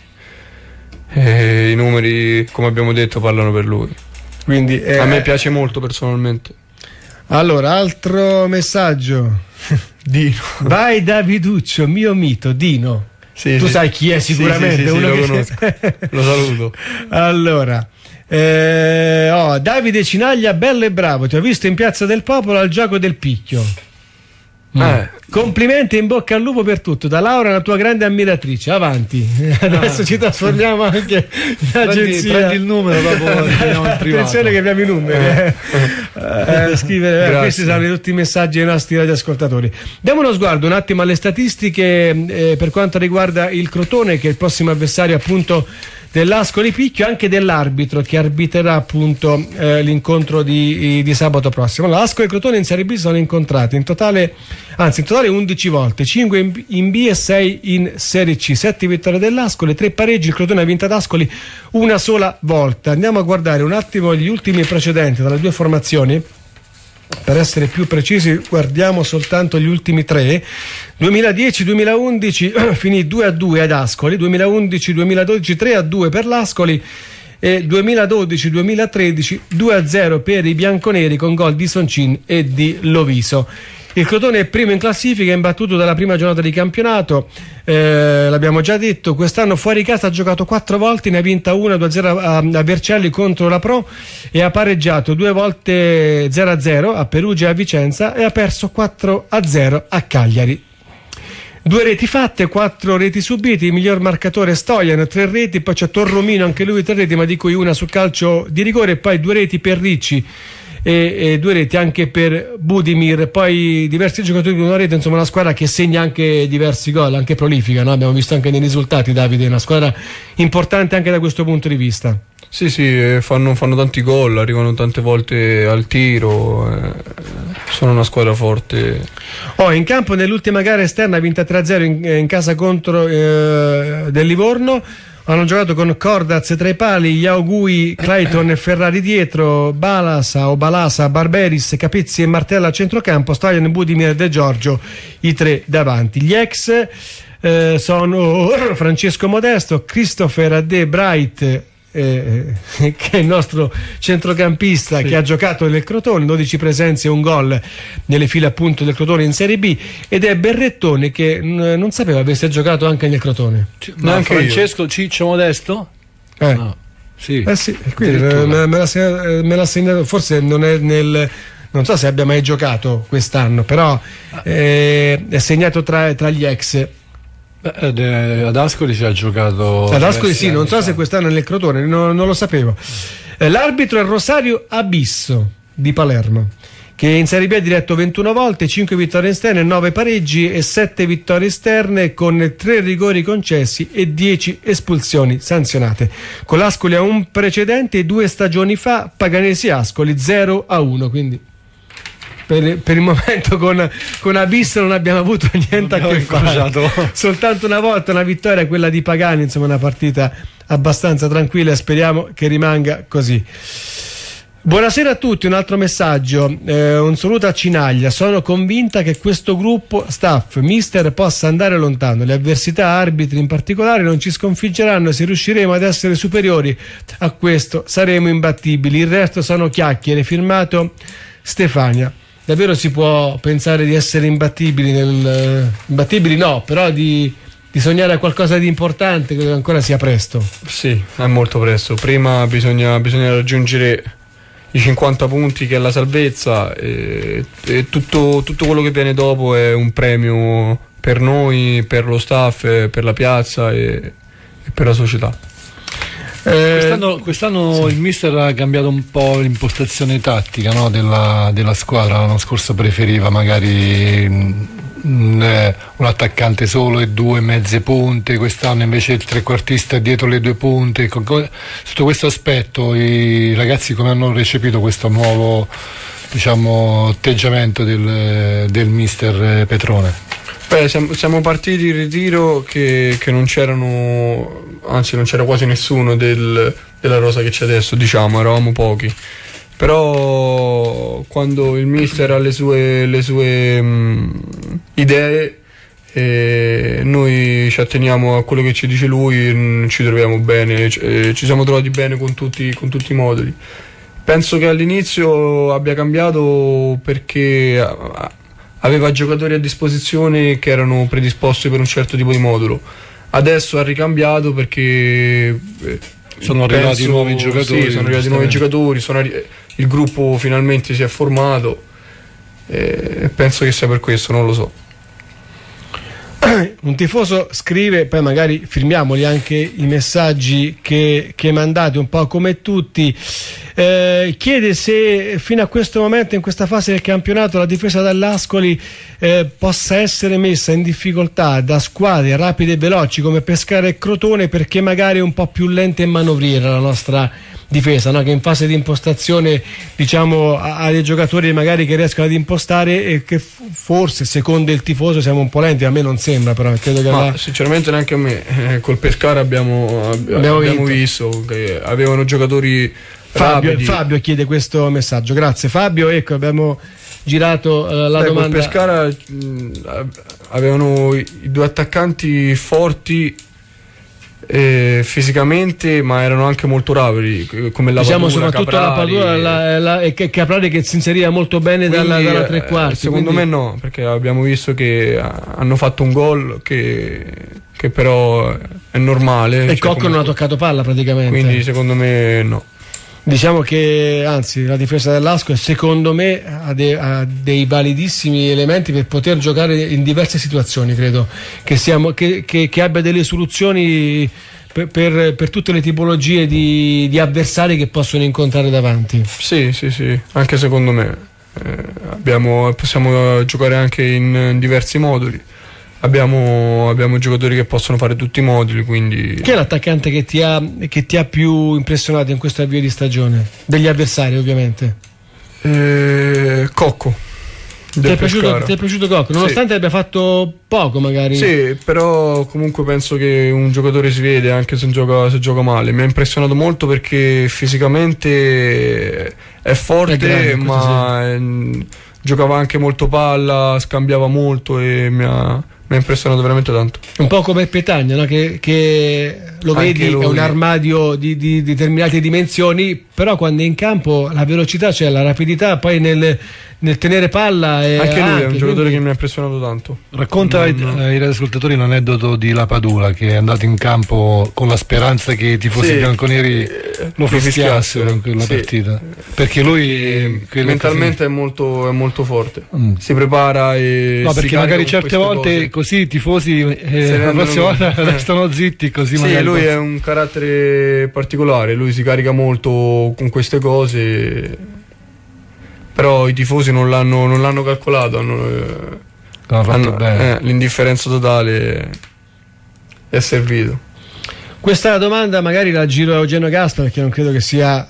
[SPEAKER 3] e i numeri, come abbiamo detto, parlano per lui. Quindi a me piace molto personalmente.
[SPEAKER 2] Allora, altro messaggio.
[SPEAKER 3] Dino.
[SPEAKER 2] Vai Daviduccio, mio mito, Dino.
[SPEAKER 3] Sì,
[SPEAKER 2] tu sai chi è sicuramente.
[SPEAKER 3] Sì, lo conosco. Lo saluto.
[SPEAKER 2] Allora, Davide Cinaglia, bello e bravo. Ti ho visto in Piazza del Popolo al gioco del picchio. Complimenti e in bocca al lupo per tutto. Da Laura, la tua grande ammiratrice. Avanti. Adesso ci trasformiamo anche in agenzia.
[SPEAKER 4] Prendi il numero dopo.
[SPEAKER 2] Attenzione che abbiamo i numeri. Questi saranno tutti i messaggi ai nostri radioascoltatori. Diamo uno sguardo un attimo alle statistiche per quanto riguarda il Crotone, che è il prossimo avversario appunto dell'Ascoli Picchio, anche dell'arbitro che arbitrerà appunto l'incontro di sabato prossimo. L'Ascoli e Crotone in Serie B sono incontrati in totale 11 volte, 5 in B e 6 in Serie C, 7 vittorie dell'Ascoli, 3 pareggi. Il Crotone ha vinto ad Ascoli una sola volta. Andiamo a guardare un attimo gli ultimi precedenti dalle due formazioni. Per essere più precisi, guardiamo soltanto gli ultimi 3. 2010-2011 finì 2-2 ad Ascoli, 2011-2012 3-2 per l'Ascoli e 2012-2013 2-0 per i bianconeri con gol di Soncin e di Loviso. Il Crotone è primo in classifica, imbattuto dalla prima giornata di campionato, l'abbiamo già detto. Quest'anno fuori casa ha giocato 4 volte, ne ha vinta 1-2-0 a Vercelli contro la Pro e ha pareggiato 2 volte 0-0 a Perugia e a Vicenza e ha perso 4-0 a Cagliari. 2 reti fatte, 4 reti subite, il miglior marcatore Stojan, 3 reti, poi c'è Torromino, anche lui 3 reti, ma di cui una sul calcio di rigore, e poi 2 reti per Ricci e 2 reti anche per Budimir, poi diversi giocatori di una rete, insomma una squadra che segna anche diversi gol, anche prolifica, no? Abbiamo visto anche nei risultati, Davide, una squadra importante anche da questo punto di vista.
[SPEAKER 3] Sì, fanno tanti gol, arrivano tante volte al tiro, sono una squadra forte.
[SPEAKER 2] In campo nell'ultima gara esterna vinta 3-0 in casa contro del Livorno. Hanno giocato con Cordaz tra i pali, Yaugui, Clayton e Ferrari dietro, Balasa, Barberis, Capizzi e Martella a centrocampo, Stojan, Budimir e De Giorgio i 3 davanti. Gli ex sono Francesco Modesto, Christopher De Bright, che è il nostro centrocampista, sì, che ha giocato nel Crotone, 12 presenze e un gol nelle file appunto del Crotone in Serie B, ed è Berrettone, che non sapeva avesse giocato anche nel Crotone.
[SPEAKER 4] Ma anche Francesco Ciccio Modesto?
[SPEAKER 2] No.
[SPEAKER 4] Sì,
[SPEAKER 2] quindi me l'ha segnato, forse non è nel, non so se abbia mai giocato quest'anno, però è segnato tra gli ex.
[SPEAKER 4] Ad Ascoli ci ha giocato.
[SPEAKER 2] Ad Ascoli sì, non so se quest'anno è nel Crotone, non lo sapevo. L'arbitro è Rosario Abisso di Palermo, che in Serie B ha diretto 21 volte, 5 vittorie esterne, 9 pareggi e 7 vittorie esterne, con 3 rigori concessi e 10 espulsioni sanzionate. Con l'Ascoli ha un precedente, 2 stagioni fa, Paganesi Ascoli 0-1, quindi per il momento con Abisso non abbiamo avuto niente a che fare, soltanto una volta una vittoria, quella di Pagani, insomma una partita abbastanza tranquilla, speriamo che rimanga così. Buonasera a tutti, un altro messaggio, un saluto a Cinaglia. Sono convinta che questo gruppo, staff, mister possa andare lontano, le avversità, arbitri in particolare, non ci sconfiggeranno, se riusciremo ad essere superiori a questo saremo imbattibili, il resto sono chiacchiere. Firmato Stefania. Davvero si può pensare di essere imbattibili imbattibili no, però di sognare a qualcosa di importante? Credo che ancora sia presto.
[SPEAKER 3] Sì, è molto presto. Prima bisogna raggiungere i 50 punti, che è la salvezza, e tutto quello che viene dopo è un premio per noi, per lo staff, per la piazza e per la società.
[SPEAKER 4] Quest'anno sì, il mister ha cambiato un po' l'impostazione tattica, no, della squadra. L'anno scorso preferiva magari un attaccante solo e 2 mezze punte, quest'anno invece il trequartista dietro le 2 punte. Sotto questo aspetto i ragazzi come hanno recepito questo nuovo, diciamo, atteggiamento del mister Petrone?
[SPEAKER 3] Siamo partiti in ritiro che non c'erano, anzi non c'era quasi nessuno della rosa che c'è adesso, diciamo, eravamo pochi. Però quando il mister ha le sue idee, noi ci atteniamo a quello che ci dice lui, ci troviamo bene, ci siamo trovati bene con tutti i moduli. Penso che all'inizio abbia cambiato perché aveva giocatori a disposizione che erano predisposti per un certo tipo di modulo. Adesso ha ricambiato perché
[SPEAKER 4] sono arrivati nuovi giocatori.
[SPEAKER 3] Sì, sono arrivati nuovi giocatori, il gruppo finalmente si è formato, e penso che sia per questo, non lo so.
[SPEAKER 2] Un tifoso scrive, poi magari firmiamoli anche i messaggi che mandate, un po' come tutti, chiede se fino a questo momento, in questa fase del campionato, la difesa dell'Ascoli possa essere messa in difficoltà da squadre rapide e veloci come Pescara e Crotone, perché magari è un po' più lenta e manovriera la nostra difesa, no? Che in fase di impostazione, diciamo, ha dei giocatori magari che riescono ad impostare e che forse secondo il tifoso siamo un po' lenti. A me non sembra, però credo che
[SPEAKER 3] sinceramente neanche a me. Col Pescara abbiamo visto che avevano giocatori rapidi.
[SPEAKER 2] Fabio chiede questo messaggio, grazie Fabio. Ecco, abbiamo girato la domanda.
[SPEAKER 3] Col Pescara avevano i 2 attaccanti forti fisicamente, ma erano anche molto rapidi, come la
[SPEAKER 2] diciamo, soprattutto Caprari, la Padura e Caprari, che si inseriva molto bene dalla tre quarti.
[SPEAKER 3] Secondo me no, perché abbiamo visto che hanno fatto un gol che però è normale.
[SPEAKER 2] E Cocco non ha toccato palla praticamente.
[SPEAKER 3] Quindi secondo me no.
[SPEAKER 2] Diciamo che anzi la difesa dell'Ascoli secondo me ha dei validissimi elementi per poter giocare in diverse situazioni, credo che abbia delle soluzioni per tutte le tipologie di avversari che possono incontrare davanti.
[SPEAKER 3] Sì, anche secondo me possiamo giocare anche in diversi moduli. Abbiamo giocatori che possono fare tutti i moduli, quindi... Chi
[SPEAKER 2] è l'attaccante che ti ha più impressionato in questo avvio di stagione? Degli avversari, ovviamente.
[SPEAKER 3] Cocco.
[SPEAKER 2] Ti è piaciuto Cocco? Nonostante abbia fatto poco, magari.
[SPEAKER 3] Sì, però comunque penso che un giocatore si vede anche se gioca male. Mi ha impressionato molto perché fisicamente è forte, grande, ma giocava anche molto palla, scambiava molto e mi ha impressionato veramente tanto.
[SPEAKER 2] Un po' come Petagna, no? che lo anche vedi, è un armadio di determinate dimensioni, però quando è in campo la velocità c'è, la rapidità poi nel tenere palla
[SPEAKER 3] anche lui è un giocatore che mi ha impressionato tanto.
[SPEAKER 4] Racconta ai ascoltatori l'aneddoto di Lapadula, che è andato in campo con la speranza che i tifosi bianconeri lo fischiassero in quella partita, perché lui
[SPEAKER 3] mentalmente è molto forte, si prepara e
[SPEAKER 4] perché magari certe volte così i tifosi la prossima volta restano zitti, così magari
[SPEAKER 3] lui è un carattere particolare, lui si carica molto con queste cose, però i tifosi non l'hanno calcolato, hanno fatto bene. L'indifferenza totale è servito.
[SPEAKER 2] Questa domanda magari la giro a Eugenio Gaspa, perché non credo che sia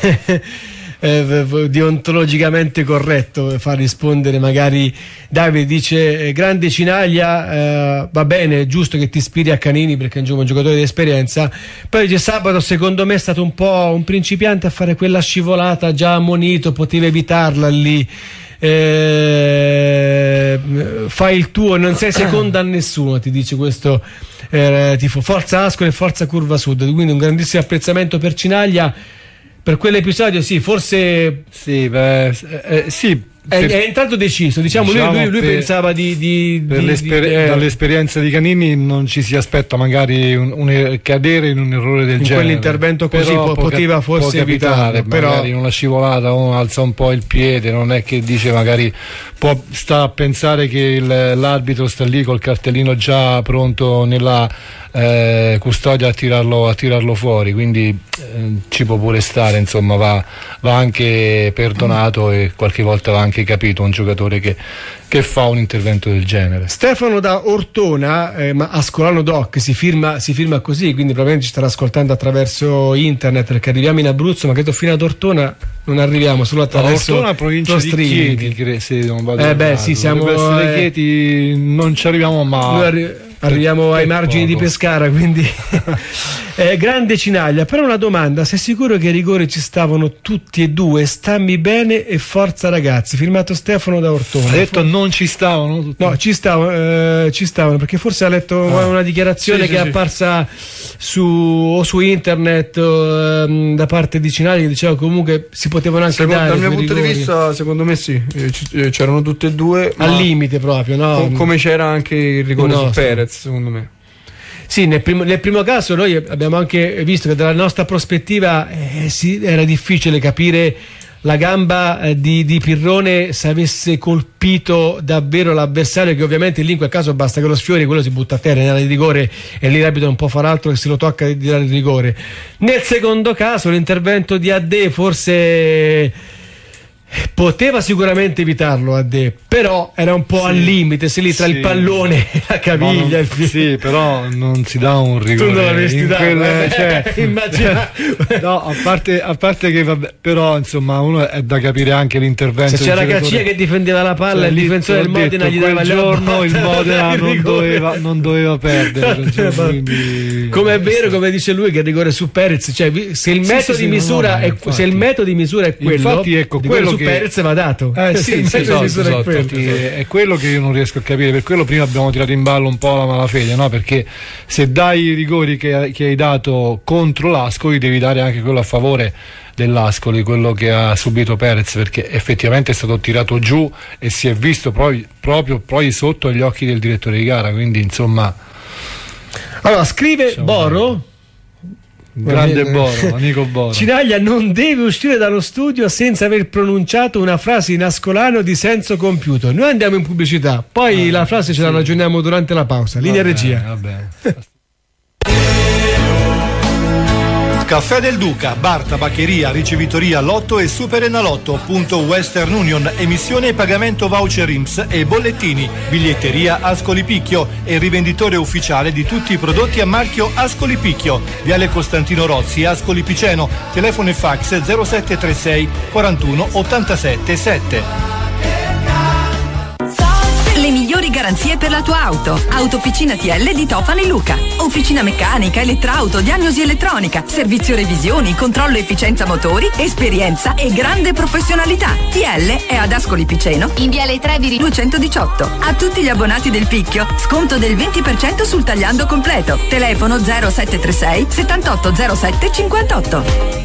[SPEAKER 2] deontologicamente corretto far rispondere. Magari Davide dice grande Cinaglia, va bene, è giusto che ti ispiri a Canini perché è un giocatore di esperienza, poi dice Sabato secondo me è stato un po' un principiante a fare quella scivolata, già ammonito, poteva evitarla lì, fai il tuo, non sei secondo a nessuno, ti dice questo tifo. Forza Ascoli e forza Curva Sud, quindi un grandissimo apprezzamento per Cinaglia per quell'episodio. Sì, forse sì, è intanto deciso, diciamo lui pensava
[SPEAKER 4] dall'esperienza di Canini non ci si aspetta magari cadere in un errore del genere.
[SPEAKER 2] Quell'intervento così poteva forse evitare, però
[SPEAKER 4] magari in una scivolata uno alza un po' il piede, non è che dice magari sta a pensare che l'arbitro sta lì col cartellino già pronto nella custodia a tirarlo fuori, quindi ci può pure stare, insomma va anche perdonato e qualche volta va anche capito un giocatore che fa un intervento del genere.
[SPEAKER 2] Stefano da Ortona, ma Ascolano Doc si firma così, quindi probabilmente ci starà ascoltando attraverso internet, perché arriviamo in Abruzzo, ma credo fino ad Ortona non arriviamo, solo attraverso
[SPEAKER 4] Ortona, provincia di Chieti, se non vado
[SPEAKER 2] sì, siamo
[SPEAKER 4] Chieti, non ci arriviamo mai.
[SPEAKER 2] Arriviamo ai margini di Pescara, quindi grande Cinaglia. Però una domanda: sei sicuro che i rigori ci stavano tutti e due? Stammi bene e forza ragazzi. Firmato Stefano da Ortona.
[SPEAKER 4] Ha detto non ci stavano tutti.
[SPEAKER 2] No, ci stavano, perché forse ha letto una dichiarazione che è apparsa su internet da parte di Cinaglia, che diceva comunque si potevano anche dare.
[SPEAKER 3] Dal mio punto di vista, secondo me sì, c'erano tutte e due
[SPEAKER 2] al limite proprio, no?
[SPEAKER 3] Come c'era anche il rigore su Perez, secondo me.
[SPEAKER 2] Sì, nel primo caso noi abbiamo anche visto che dalla nostra prospettiva era difficile capire la gamba di Pirrone se avesse colpito davvero l'avversario, che ovviamente lì in quel caso basta che lo sfiori, quello si butta a terra in area di rigore e lì l'arbitro non può fare altro che se lo tocca di dare il rigore. Nel secondo caso l'intervento di Adé forse poteva sicuramente evitarlo Adé, però era un po' al limite, se lì tra il pallone e la caviglia.
[SPEAKER 4] Sì, però non si dà un rigore.
[SPEAKER 2] Tu non l'avresti dato, immagina.
[SPEAKER 4] No, a parte che vabbè, però insomma uno è da capire anche l'intervento.
[SPEAKER 2] Se c'era Caccia che difendeva la palla, il difensore del Modena gli dava
[SPEAKER 4] quel giorno il Modena non doveva perdere.
[SPEAKER 2] Come è vero, come dice lui, che il rigore su Perez, cioè se il metodo di misura è quello,
[SPEAKER 4] infatti ecco quello
[SPEAKER 2] su Perez va dato.
[SPEAKER 4] Esatto. È quello che io non riesco a capire, per quello prima abbiamo tirato in ballo un po' la malafede, no? Perché se dai i rigori che hai dato contro l'Ascoli devi dare anche quello a favore dell'Ascoli, quello che ha subito Perez, perché effettivamente è stato tirato giù e si è visto proprio sotto agli occhi del direttore di gara, quindi insomma.
[SPEAKER 2] Allora scrive Boro
[SPEAKER 4] Grande Boro, amico Boro.
[SPEAKER 2] Cinaglia non deve uscire dallo studio senza aver pronunciato una frase in ascolano di senso compiuto. Noi andiamo in pubblicità, poi la frase ce la ragioniamo durante la pausa. Linea regia.
[SPEAKER 4] Vabbè.
[SPEAKER 7] Caffè del Duca, bar, tabaccheria, ricevitoria, lotto e super enalotto, punto Western Union, emissione e pagamento voucher INPS e bollettini, biglietteria Ascoli Picchio e rivenditore ufficiale di tutti i prodotti a marchio Ascoli Picchio, Viale Costantino Rozzi, Ascoli Piceno, telefono e fax 0736 41 87 7.
[SPEAKER 8] Le migliori garanzie per la tua auto. Autofficina TL di Tofani Luca. Officina meccanica, elettrauto, diagnosi elettronica, servizio revisioni, controllo efficienza motori, esperienza e grande professionalità. TL è ad Ascoli Piceno, in Viale Treviri 218. A tutti gli abbonati del Picchio, sconto del 20% sul tagliando completo. Telefono 0736 7807 58.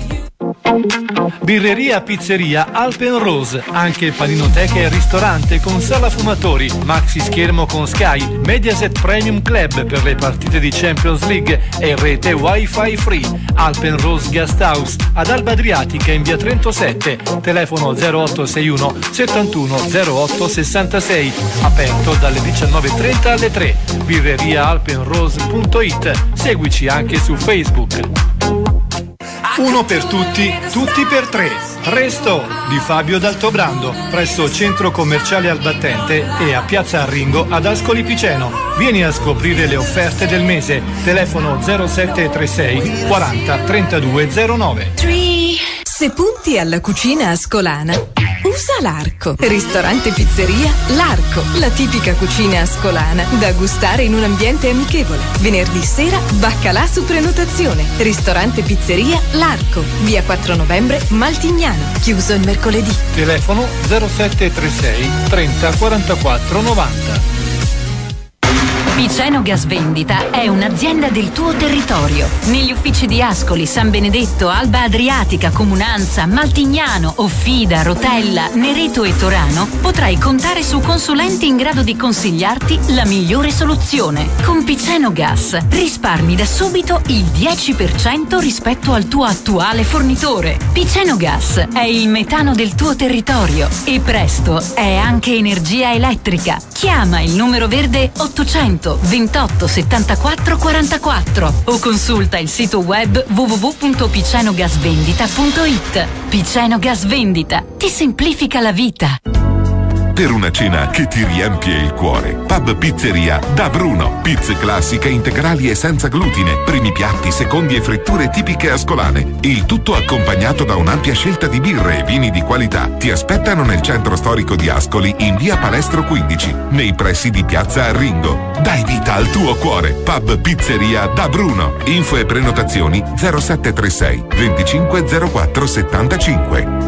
[SPEAKER 7] Birreria Pizzeria Alpen Rose, anche paninoteca e ristorante con sala fumatori, maxi schermo con Sky, Mediaset Premium Club per le partite di Champions League e rete Wi-Fi free. Alpen Rose Guest House ad Alba Adriatica in via Trento 7, telefono 0861 71 08 66, aperto dalle 19:30 alle 3. birreriaalpenrose.it. Seguici anche su Facebook. Uno per tutti, tutti per tre. Resto di Fabio D'Altobrando, presso Centro Commerciale Al Battente e a Piazza Arringo ad Ascoli Piceno. Vieni a scoprire le offerte del mese. Telefono 0736 40 3209.
[SPEAKER 8] Se punti alla cucina ascolana, usa l'Arco. Ristorante Pizzeria L'Arco, la tipica cucina ascolana da gustare in un ambiente amichevole. Venerdì sera baccalà su prenotazione. Ristorante Pizzeria L'Arco, via 4 novembre Maltignano, chiuso il mercoledì.
[SPEAKER 7] Telefono 0736 30 44 90.
[SPEAKER 9] Piceno Gas Vendita è un'azienda del tuo territorio. Negli uffici di Ascoli, San Benedetto, Alba Adriatica, Comunanza, Maltignano, Offida, Rotella, Nereto e Torano potrai contare su consulenti in grado di consigliarti la migliore soluzione. Con Piceno Gas risparmi da subito il 10% rispetto al tuo attuale fornitore. Piceno Gas è il metano del tuo territorio e presto è anche energia elettrica. Chiama il numero verde 800 28 74 44 o consulta il sito web www.picenogasvendita.it. Piceno Gas Vendita ti semplifica la vita.
[SPEAKER 1] Per una cena che ti riempie il cuore, Pub Pizzeria da Bruno. Pizze classiche, integrali e senza glutine, primi piatti, secondi e fritture tipiche ascolane. Il tutto accompagnato da un'ampia scelta di birre e vini di qualità. Ti aspettano nel centro storico di Ascoli, in via Palestro 15, nei pressi di piazza Arringo. Dai vita al tuo cuore, Pub Pizzeria da Bruno. Info e prenotazioni 0736 25 04 75.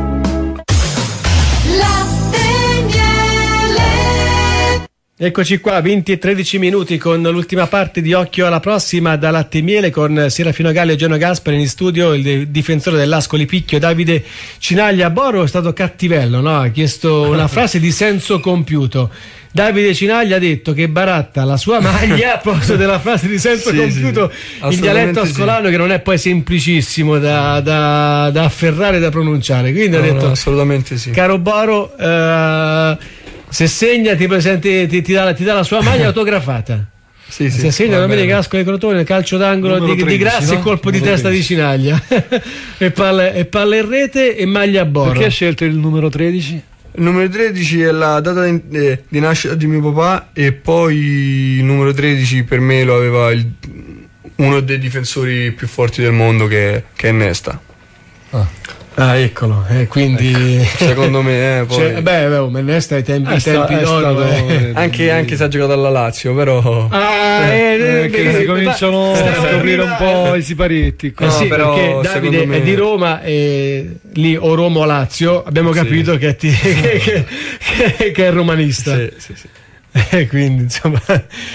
[SPEAKER 2] Eccoci qua, 20 e 13 minuti con l'ultima parte di Occhio alla Prossima da Latte e Miele con Serafino Galli e Geno Gaspari in studio, il difensore dell'Ascoli Picchio Davide Cinaglia. Boro è stato cattivello, no? Ha chiesto una frase di senso compiuto. Davide Cinaglia ha detto che baratta la sua maglia a posto della frase di senso compiuto in dialetto ascolano, che non è poi semplicissimo da afferrare e da pronunciare. Quindi ha detto
[SPEAKER 3] assolutamente sì.
[SPEAKER 2] Caro Boro, se segna ti dà la sua maglia autografata.
[SPEAKER 3] Sì,
[SPEAKER 2] se segna domenica Ascoli Crotone, calcio d'angolo di Grassi, no? E colpo di testa 13. Di Cinaglia e palla in rete e maglia a Boro.
[SPEAKER 4] Perché ha scelto il numero 13?
[SPEAKER 3] Il numero 13 è la data di nascita di mio papà e poi il numero 13 per me lo aveva uno dei difensori più forti del mondo che è Nesta.
[SPEAKER 2] Eccolo, quindi
[SPEAKER 3] secondo me poi...
[SPEAKER 2] Nesta ai tempi d'oro,
[SPEAKER 3] anche se ha giocato alla Lazio, però
[SPEAKER 4] si cominciano a scoprire un po' i siparetti.
[SPEAKER 2] Però perché Davide è di Roma e lì o Roma o Lazio abbiamo capito che è romanista.
[SPEAKER 3] Sì.
[SPEAKER 2] Quindi insomma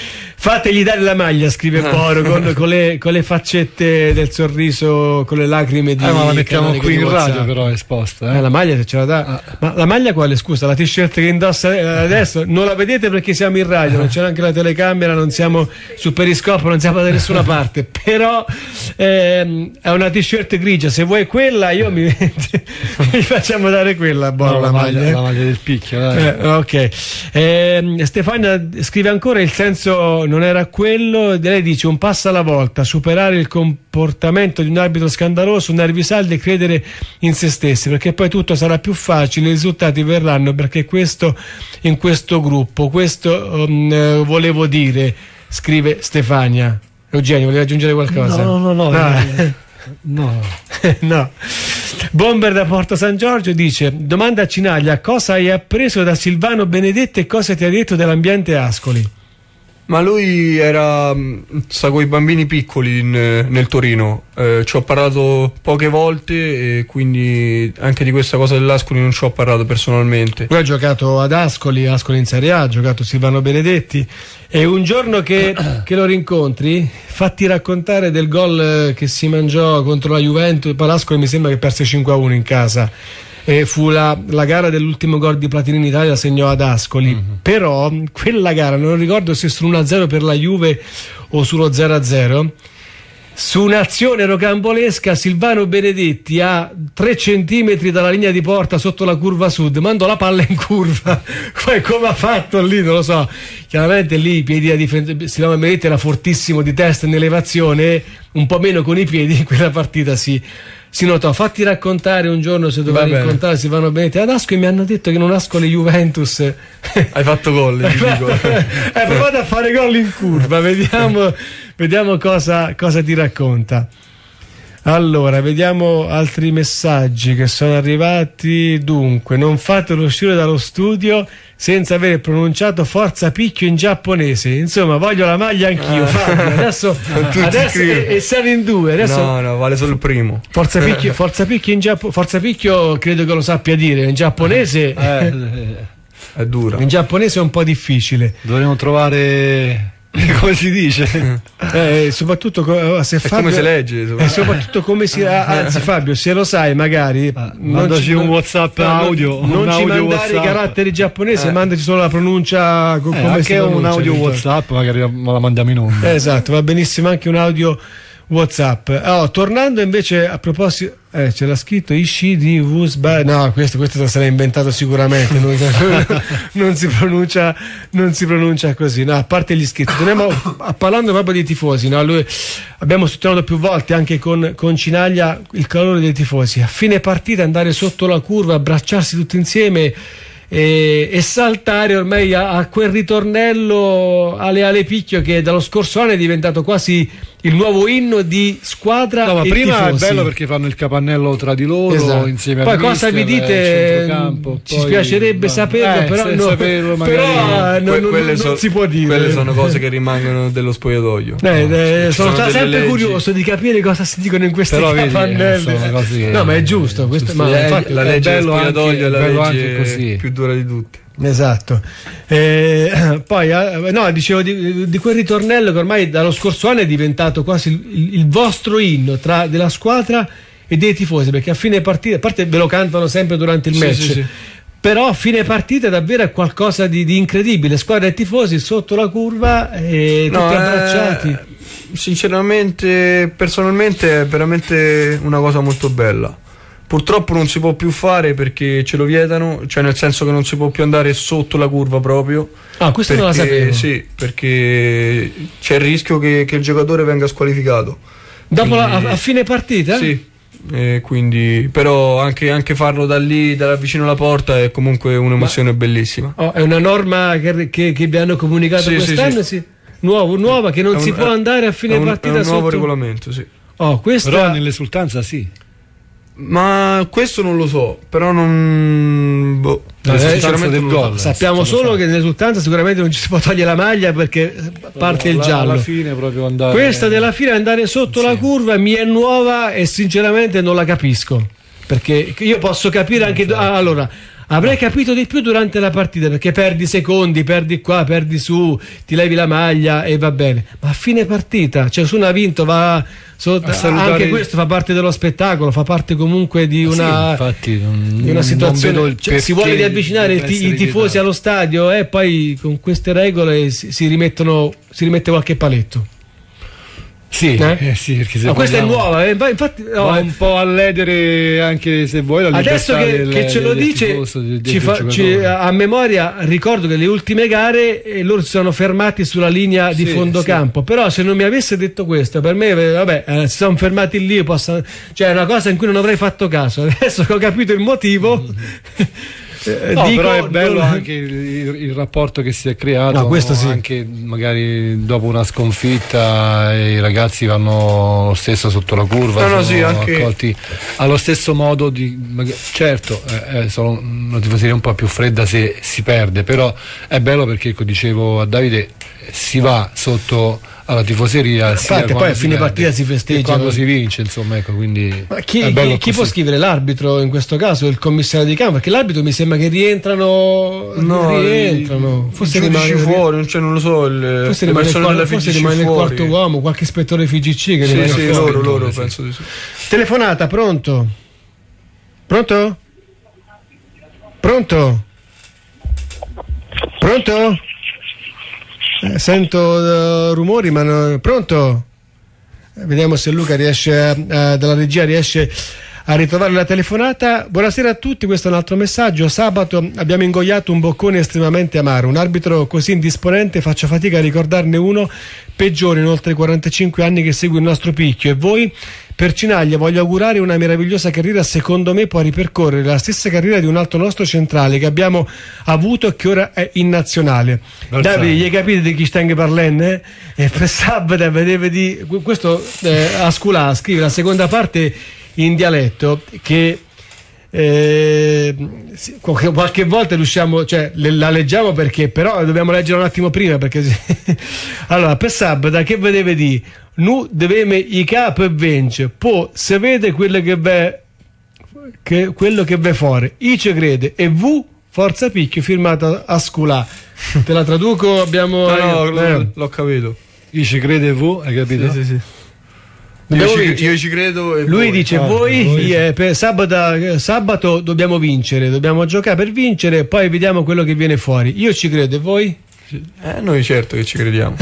[SPEAKER 2] Fategli dare la maglia, scrive Boro, con le faccette del sorriso, con le lacrime di...
[SPEAKER 4] ma la mettiamo qui in radio, però è esposta.
[SPEAKER 2] La maglia se ce la dà. Ma la maglia quale, scusa? La t-shirt che indossa adesso non la vedete perché siamo in radio, non c'è neanche la telecamera, non siamo su Periscopo, non siamo da nessuna parte. Però è una t-shirt grigia. Se vuoi quella, io mi facciamo dare quella, Boro, la maglia.
[SPEAKER 4] La maglia del picchio, dai.
[SPEAKER 2] Ok. Stefania scrive ancora: il senso non era quello. Lei dice: un passo alla volta, superare il comportamento di un arbitro scandaloso, nervi saldi e credere in se stessi, perché poi tutto sarà più facile, i risultati verranno, perché questo in questo gruppo, questo volevo dire, scrive Stefania. Eugenio, volevi aggiungere qualcosa?
[SPEAKER 4] No.
[SPEAKER 2] No. Bomber da Porto San Giorgio dice: domanda a Cinaglia, cosa hai appreso da Silvano Benedetti e cosa ti ha detto dell'ambiente Ascoli?
[SPEAKER 3] Ma lui sta con i bambini piccoli nel Torino, ci ho parlato poche volte e quindi anche di questa cosa dell'Ascoli non ci ho parlato personalmente.
[SPEAKER 2] Lui ha giocato ad Ascoli in Serie A, ha giocato Silvano Benedetti, e un giorno che lo rincontri fatti raccontare del gol che si mangiò contro la Juventus. L'Ascoli mi sembra che perse 5-1 in casa. Fu la gara dell'ultimo gol di Platini in Italia, segnò ad Ascoli. Però quella gara, non ricordo se sull'1-0 per la Juve o sullo 0-0, su un'azione rocambolesca Silvano Benedetti a 3 centimetri dalla linea di porta sotto la curva sud mandò la palla in curva. Poi come ha fatto lì non lo so, chiaramente lì i piedi a difesa. Silvano Benedetti era fortissimo di testa in elevazione, un po' meno con i piedi. In quella partita si notò. Fatti raccontare un giorno se dovevi incontrare Silvano Benedetti ad Ascoli. Mi hanno detto che non Ascoli Juventus
[SPEAKER 3] hai fatto gol.
[SPEAKER 2] Provate a fare gol in curva, vediamo cosa ti racconta. Allora, vediamo altri messaggi che sono arrivati. Dunque, non fatelo uscire dallo studio senza aver pronunciato Forza Picchio in giapponese. Insomma, voglio la maglia anch'io. Adesso e siamo in due. Adesso,
[SPEAKER 3] no, vale solo il primo.
[SPEAKER 2] Forza Picchio Forza Picchio credo che lo sappia dire in giapponese.
[SPEAKER 3] È dura.
[SPEAKER 2] In giapponese è un po' difficile.
[SPEAKER 4] Dovremmo trovare... come si dice?
[SPEAKER 2] Soprattutto se Fabio,
[SPEAKER 3] come si legge?
[SPEAKER 2] Soprattutto come si... Anzi Fabio, se lo sai magari
[SPEAKER 4] mandaci un WhatsApp audio.
[SPEAKER 2] Non ci mandare WhatsApp. I caratteri giapponesi, mandaci solo la pronuncia come
[SPEAKER 4] anche un audio WhatsApp, magari la mandiamo in onda.
[SPEAKER 2] Esatto, va benissimo anche un audio WhatsApp. Tornando invece a proposito, ce l'ha scritto Ishi di Wusba. No, questo se l'ha inventato sicuramente. Non si pronuncia così. No, a parte gli scritti, torniamo parlando proprio dei tifosi. No? Abbiamo sottolineato più volte anche con Cinaglia il calore dei tifosi. A fine partita andare sotto la curva, abbracciarsi tutti insieme e saltare ormai a quel ritornello Ale Picchio che dallo scorso anno è diventato quasi il nuovo inno di squadra.
[SPEAKER 4] No, ma
[SPEAKER 2] e
[SPEAKER 4] prima
[SPEAKER 2] tifosi.
[SPEAKER 4] È bello perché fanno il capannello tra di loro, insieme
[SPEAKER 2] poi
[SPEAKER 4] al
[SPEAKER 2] cosa vi dite? Ci piacerebbe saperlo, però non si può dire.
[SPEAKER 3] Quelle sono cose che rimangono dello spogliatoio.
[SPEAKER 2] Sono sempre curioso di chiudere cosa si dicono in queste capannelle. No, ma è giusto. Infatti,
[SPEAKER 3] la legge dello spogliatoio è la legge
[SPEAKER 4] così.
[SPEAKER 3] più dura di tutte.
[SPEAKER 2] Esatto. Poi dicevo di quel ritornello che ormai dallo scorso anno è diventato quasi il vostro inno della squadra e dei tifosi, perché a fine partita, a parte ve lo cantano sempre durante il match, sì. Però a fine partita davvero è qualcosa di incredibile, squadra e tifosi sotto la curva e tutti abbracciati.
[SPEAKER 3] Sinceramente, personalmente è veramente una cosa molto bella. Purtroppo non si può più fare perché ce lo vietano, cioè nel senso che non si può più andare sotto la curva proprio.
[SPEAKER 2] Questo non la sapevo.
[SPEAKER 3] Sì, perché c'è il rischio che il giocatore venga squalificato.
[SPEAKER 2] Dopo a fine partita?
[SPEAKER 3] Sì. Quindi però anche farlo da lì, da vicino alla porta, è comunque un'emozione bellissima.
[SPEAKER 2] È una norma che vi hanno comunicato quest'anno? Sì. Nuova che non si può andare a fine partita sotto.
[SPEAKER 3] È un nuovo regolamento, sì.
[SPEAKER 2] Però
[SPEAKER 4] nell'esultanza sì.
[SPEAKER 3] Ma questo non lo so, però non
[SPEAKER 2] del gol. Sappiamo solo che nell'esultanza sicuramente non ci si può togliere la maglia perché parte il giallo.
[SPEAKER 4] Alla fine proprio andare...
[SPEAKER 2] Questa della fine andare sotto la curva mi è nuova e sinceramente non la capisco, perché io posso capire anche allora Avrei capito di più durante la partita, perché perdi secondi, perdi qua, perdi su, ti levi la maglia e va bene, ma a fine partita, cioè Osuna ha vinto, va anche questo fa parte dello spettacolo, fa parte comunque di una, di una situazione, cioè, si vuole riavvicinare i tifosi allo stadio e poi con queste regole si rimette qualche paletto.
[SPEAKER 4] Sì, sì, perché se
[SPEAKER 2] questa è nuova, infatti
[SPEAKER 4] va un po' a ledere, anche se vuoi, la
[SPEAKER 2] adesso che ce lo dice a memoria. Ricordo che le ultime gare loro si sono fermati sulla linea di fondo campo, però se non mi avesse detto questo, per me si sono fermati lì, cioè è una cosa in cui non avrei fatto caso. Adesso che ho capito il motivo
[SPEAKER 4] però è bello anche il rapporto che si è creato,
[SPEAKER 2] questo sì.
[SPEAKER 4] Anche magari dopo una sconfitta i ragazzi vanno lo stesso sotto la curva, sono accolti allo stesso modo certo sono una tifoseria un po' più fredda se si perde, però è bello perché, dicevo a Davide, si va sotto alla tifoseria,
[SPEAKER 2] infatti poi a fine partita si festeggia
[SPEAKER 4] quando si vince, insomma, ecco, quindi
[SPEAKER 2] chi può scrivere? L'arbitro in questo caso, il commissario di campo, perché l'arbitro mi sembra che rientrano
[SPEAKER 3] forse rimane fuori, non lo so,
[SPEAKER 2] forse rimane il quarto uomo, qualche ispettore FIGC che rimane fuori.
[SPEAKER 3] loro penso di sì.
[SPEAKER 2] Telefonata, pronto? Sento rumori, ma pronto? Vediamo se Luca dalla regia riesce a ritrovare la telefonata. Buonasera a tutti, questo è un altro messaggio. Sabato abbiamo ingoiato un boccone estremamente amaro, un arbitro così indisponente, faccio fatica a ricordarne uno peggiore in oltre 45 anni che segue il nostro picchio. E voi? Per Cinaglia voglio augurare una meravigliosa carriera, secondo me può ripercorrere la stessa carriera di un altro nostro centrale che abbiamo avuto e che ora è in nazionale. Davide, gli capite di chi stiamo parlando? E per sabato vedete questo Asculà scrive la seconda parte in dialetto che qualche volta riusciamo, cioè la leggiamo perché però dobbiamo leggere un attimo prima perché allora per sabato che vedete di nu deveme i capo e vence poi se vede quello che ve fuori i ci crede e vu forza picchio firmata a Sculà. Te la traduco, abbiamo
[SPEAKER 3] l'ho capito,
[SPEAKER 4] i ci crede e vu, hai capito?
[SPEAKER 3] Sì. Io ci credo e
[SPEAKER 2] lui dice voi per sabato dobbiamo vincere, dobbiamo giocare per vincere, poi vediamo quello che viene fuori. Io ci credo e voi?
[SPEAKER 3] Noi certo che ci crediamo.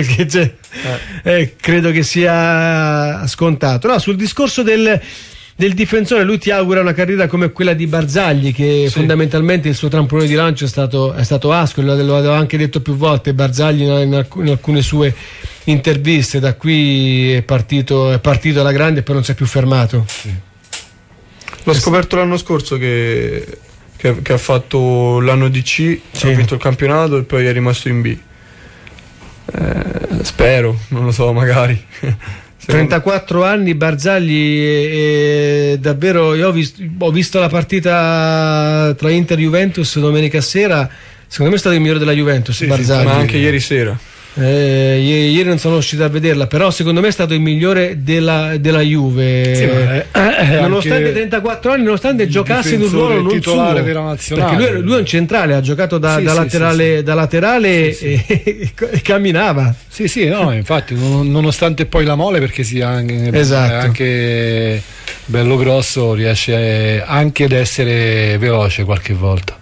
[SPEAKER 2] Credo che sia scontato. No, sul discorso del difensore, lui ti augura una carriera come quella di Barzagli, che fondamentalmente il suo trampolino di lancio è stato Ascoli, lo avevo anche detto più volte Barzagli in alcune sue interviste. Da qui è partito alla grande e poi non si è più fermato.
[SPEAKER 3] L'ho scoperto l'anno scorso che ha fatto l'anno di C, ha vinto il campionato e poi è rimasto in B. Spero, non lo so, magari.
[SPEAKER 2] 34 anni Barzagli, davvero. Io ho visto la partita tra Inter e Juventus domenica sera, secondo me è stato il migliore della Juventus, Barzagli.
[SPEAKER 3] Ma anche ieri sera.
[SPEAKER 2] Ieri non sono uscito a vederla, però secondo me è stato il migliore della Juve, nonostante 34 anni, nonostante giocasse in un ruolo non
[SPEAKER 4] titolare
[SPEAKER 2] suo,
[SPEAKER 4] della nazionale,
[SPEAKER 2] perché lui è un centrale, ha giocato da laterale e camminava.
[SPEAKER 4] Infatti nonostante poi la mole, perché è anche bello grosso, riesce anche ad essere veloce qualche volta.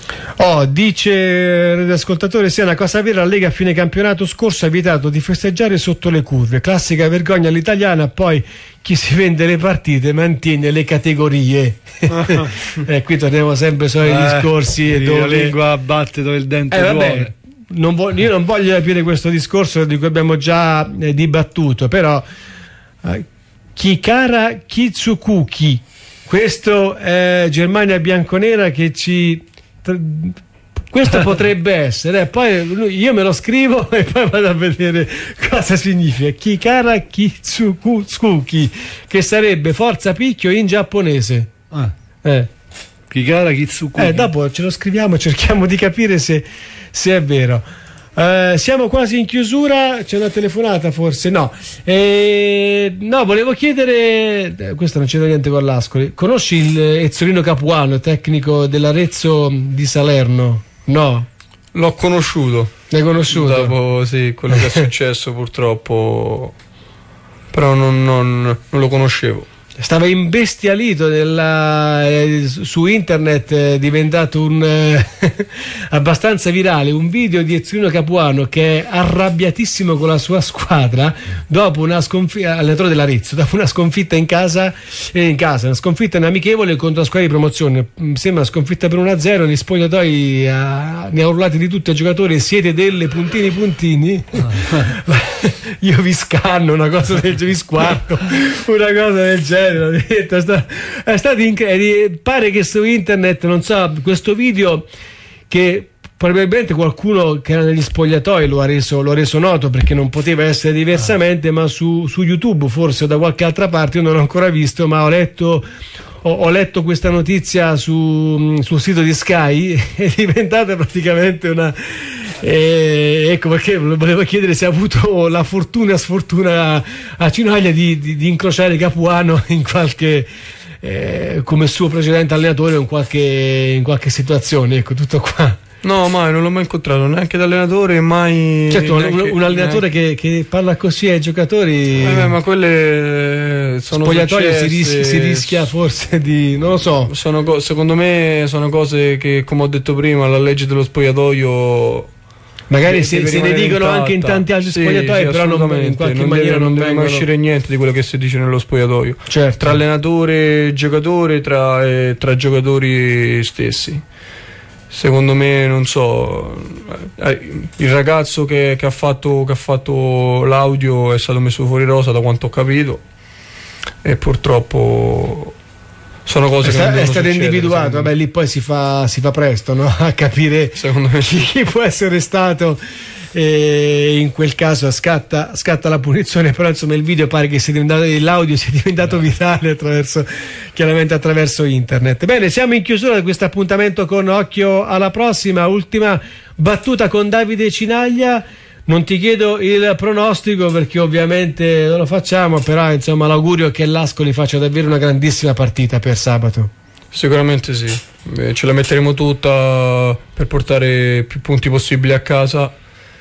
[SPEAKER 2] Dice l'ascoltatore, sia una cosa vera, la Lega a fine campionato scorso ha vietato di festeggiare sotto le curve, classica vergogna all'italiana, poi chi si vende le partite mantiene le categorie. Qui torniamo sempre ai soliti discorsi
[SPEAKER 4] dove la lingua batte dove il dente duole.
[SPEAKER 2] Io non voglio capire questo discorso di cui abbiamo già dibattuto, però Kikara Kitsukuki, questo è Germania bianconera che questo potrebbe essere, poi io me lo scrivo e poi vado a vedere cosa significa Kikara Kitsukuki, che sarebbe forza picchio in giapponese.
[SPEAKER 4] Kikara Kitsukuki.
[SPEAKER 2] Dopo ce lo scriviamo, cerchiamo di capire se è vero. Siamo quasi in chiusura, c'è una telefonata forse? No, no, volevo chiedere, questo non c'entra niente con l'Ascoli, conosci il Ezzolino Capuano, tecnico dell'Arezzo di Salerno? No?
[SPEAKER 3] L'ho conosciuto.
[SPEAKER 2] L'hai conosciuto?
[SPEAKER 3] Dopo sì, quello che è successo purtroppo, però non lo conoscevo.
[SPEAKER 2] Stava imbestialito su internet, è diventato abbastanza virale un video di Ezzolino Capuano che è arrabbiatissimo con la sua squadra dopo una sconfitta, allenatore dell'Arezzo, dopo una sconfitta in casa, una sconfitta in amichevole contro la squadra di promozione. Mi sembra una sconfitta per 1-0, negli spogliatoi ne ha urlati di tutti ai giocatori: siete delle puntini. Io vi scanno, una cosa del genere, vi squarto, una cosa del genere. È stato incredibile. Pare che su internet, non so, questo video, che probabilmente qualcuno che era negli spogliatoi lo ha reso noto, perché non poteva essere diversamente, ma su YouTube forse o da qualche altra parte, io non l'ho ancora visto, ma ho letto questa notizia sul sito di Sky. È diventata praticamente una ecco perché volevo chiedere se ha avuto la fortuna sfortuna a Cinaglia di incrociare Capuano in qualche come suo precedente allenatore o in qualche situazione, ecco, tutto qua.
[SPEAKER 3] No, mai, non l'ho mai incontrato, neanche da allenatore, mai.
[SPEAKER 2] Certo, un allenatore che parla così ai giocatori.
[SPEAKER 3] Ma quelle sono
[SPEAKER 2] spogliatoio si rischia forse di, non lo so.
[SPEAKER 3] Secondo me sono cose che, come ho detto prima, la legge dello spogliatoio
[SPEAKER 2] magari se ne dicono anche in tanti altri spogliatoi, però in qualche maniera non deve mai
[SPEAKER 3] uscire niente di quello che si dice nello spogliatoio.
[SPEAKER 2] Certo.
[SPEAKER 3] Tra allenatore e giocatore, tra giocatori stessi. Secondo me, non so, il ragazzo che ha fatto l'audio è stato messo fuori rosa, da quanto ho capito, e purtroppo sono cose che non devono
[SPEAKER 2] è stato individuato. Vabbè, lì poi si fa presto, no? A capire chi può essere stato, e in quel caso scatta la punizione. Però insomma il video pare che l'audio sia diventato virale chiaramente attraverso internet. Bene, siamo in chiusura di questo appuntamento con Occhio alla Prossima. Ultima battuta con Davide Cinaglia. Non ti chiedo il pronostico perché ovviamente non lo facciamo, però insomma l'augurio è che l'Ascoli faccia davvero una grandissima partita per sabato.
[SPEAKER 3] Sicuramente sì, ce la metteremo tutta per portare più punti possibili a casa,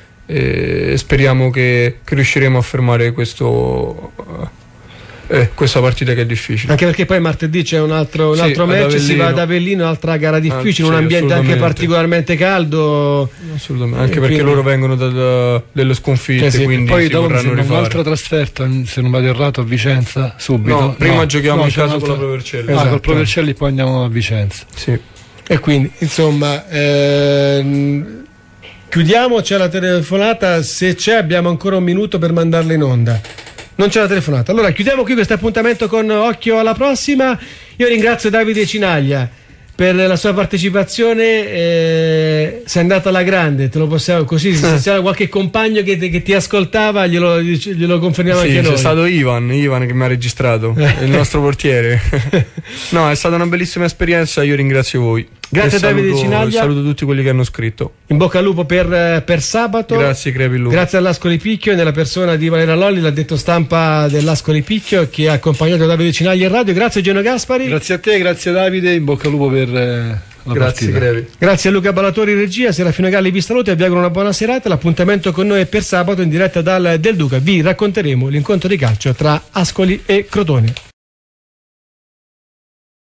[SPEAKER 3] e speriamo che riusciremo a fermare questa partita che è difficile.
[SPEAKER 2] Anche perché poi martedì c'è un altro match, si va ad Avellino, un'altra gara difficile, un ambiente anche particolarmente caldo.
[SPEAKER 3] Assolutamente, anche perché loro vengono delle sconfitte, quindi
[SPEAKER 4] poi dopo
[SPEAKER 3] vorranno rifare
[SPEAKER 4] un'altra trasferta, se non vado errato, a Vicenza subito.
[SPEAKER 3] No, prima giochiamo in casa con la Pro Vercelli.
[SPEAKER 4] Col Pro Vercelli poi andiamo a Vicenza.
[SPEAKER 3] Sì.
[SPEAKER 2] E quindi insomma chiudiamo, c'è la telefonata, se c'è abbiamo ancora un minuto per mandarla in onda. Non c'è la telefonata. Allora chiudiamo qui questo appuntamento con Occhio alla Prossima. Io ringrazio Davide Cinaglia per la sua partecipazione, sei andata alla grande, te lo possiamo così, se c'era qualche compagno che ti ascoltava glielo confermiamo anche noi.
[SPEAKER 3] C'è stato Ivan che mi ha registrato, il nostro portiere. No, è stata una bellissima esperienza, io ringrazio voi.
[SPEAKER 2] Grazie a Davide Cinaglia.
[SPEAKER 3] Saluto tutti quelli che hanno scritto.
[SPEAKER 2] In bocca al lupo per sabato.
[SPEAKER 3] Grazie, Crepi Lupo.
[SPEAKER 2] Grazie all'Ascoli Picchio, nella persona di Valeria Lolli, l'addetto stampa dell'Ascoli Picchio, che ha accompagnato Davide Cinaglia in radio. Grazie Geno Gaspari.
[SPEAKER 4] Grazie a te, grazie Davide, in bocca al lupo per la
[SPEAKER 3] grazie,
[SPEAKER 4] partita.
[SPEAKER 2] Grazie a Luca Ballatori in regia, Serafino Galli vi saluta e vi auguro una buona serata. L'appuntamento con noi è per sabato in diretta dal Del Duca. Vi racconteremo l'incontro di calcio tra Ascoli e Crotone.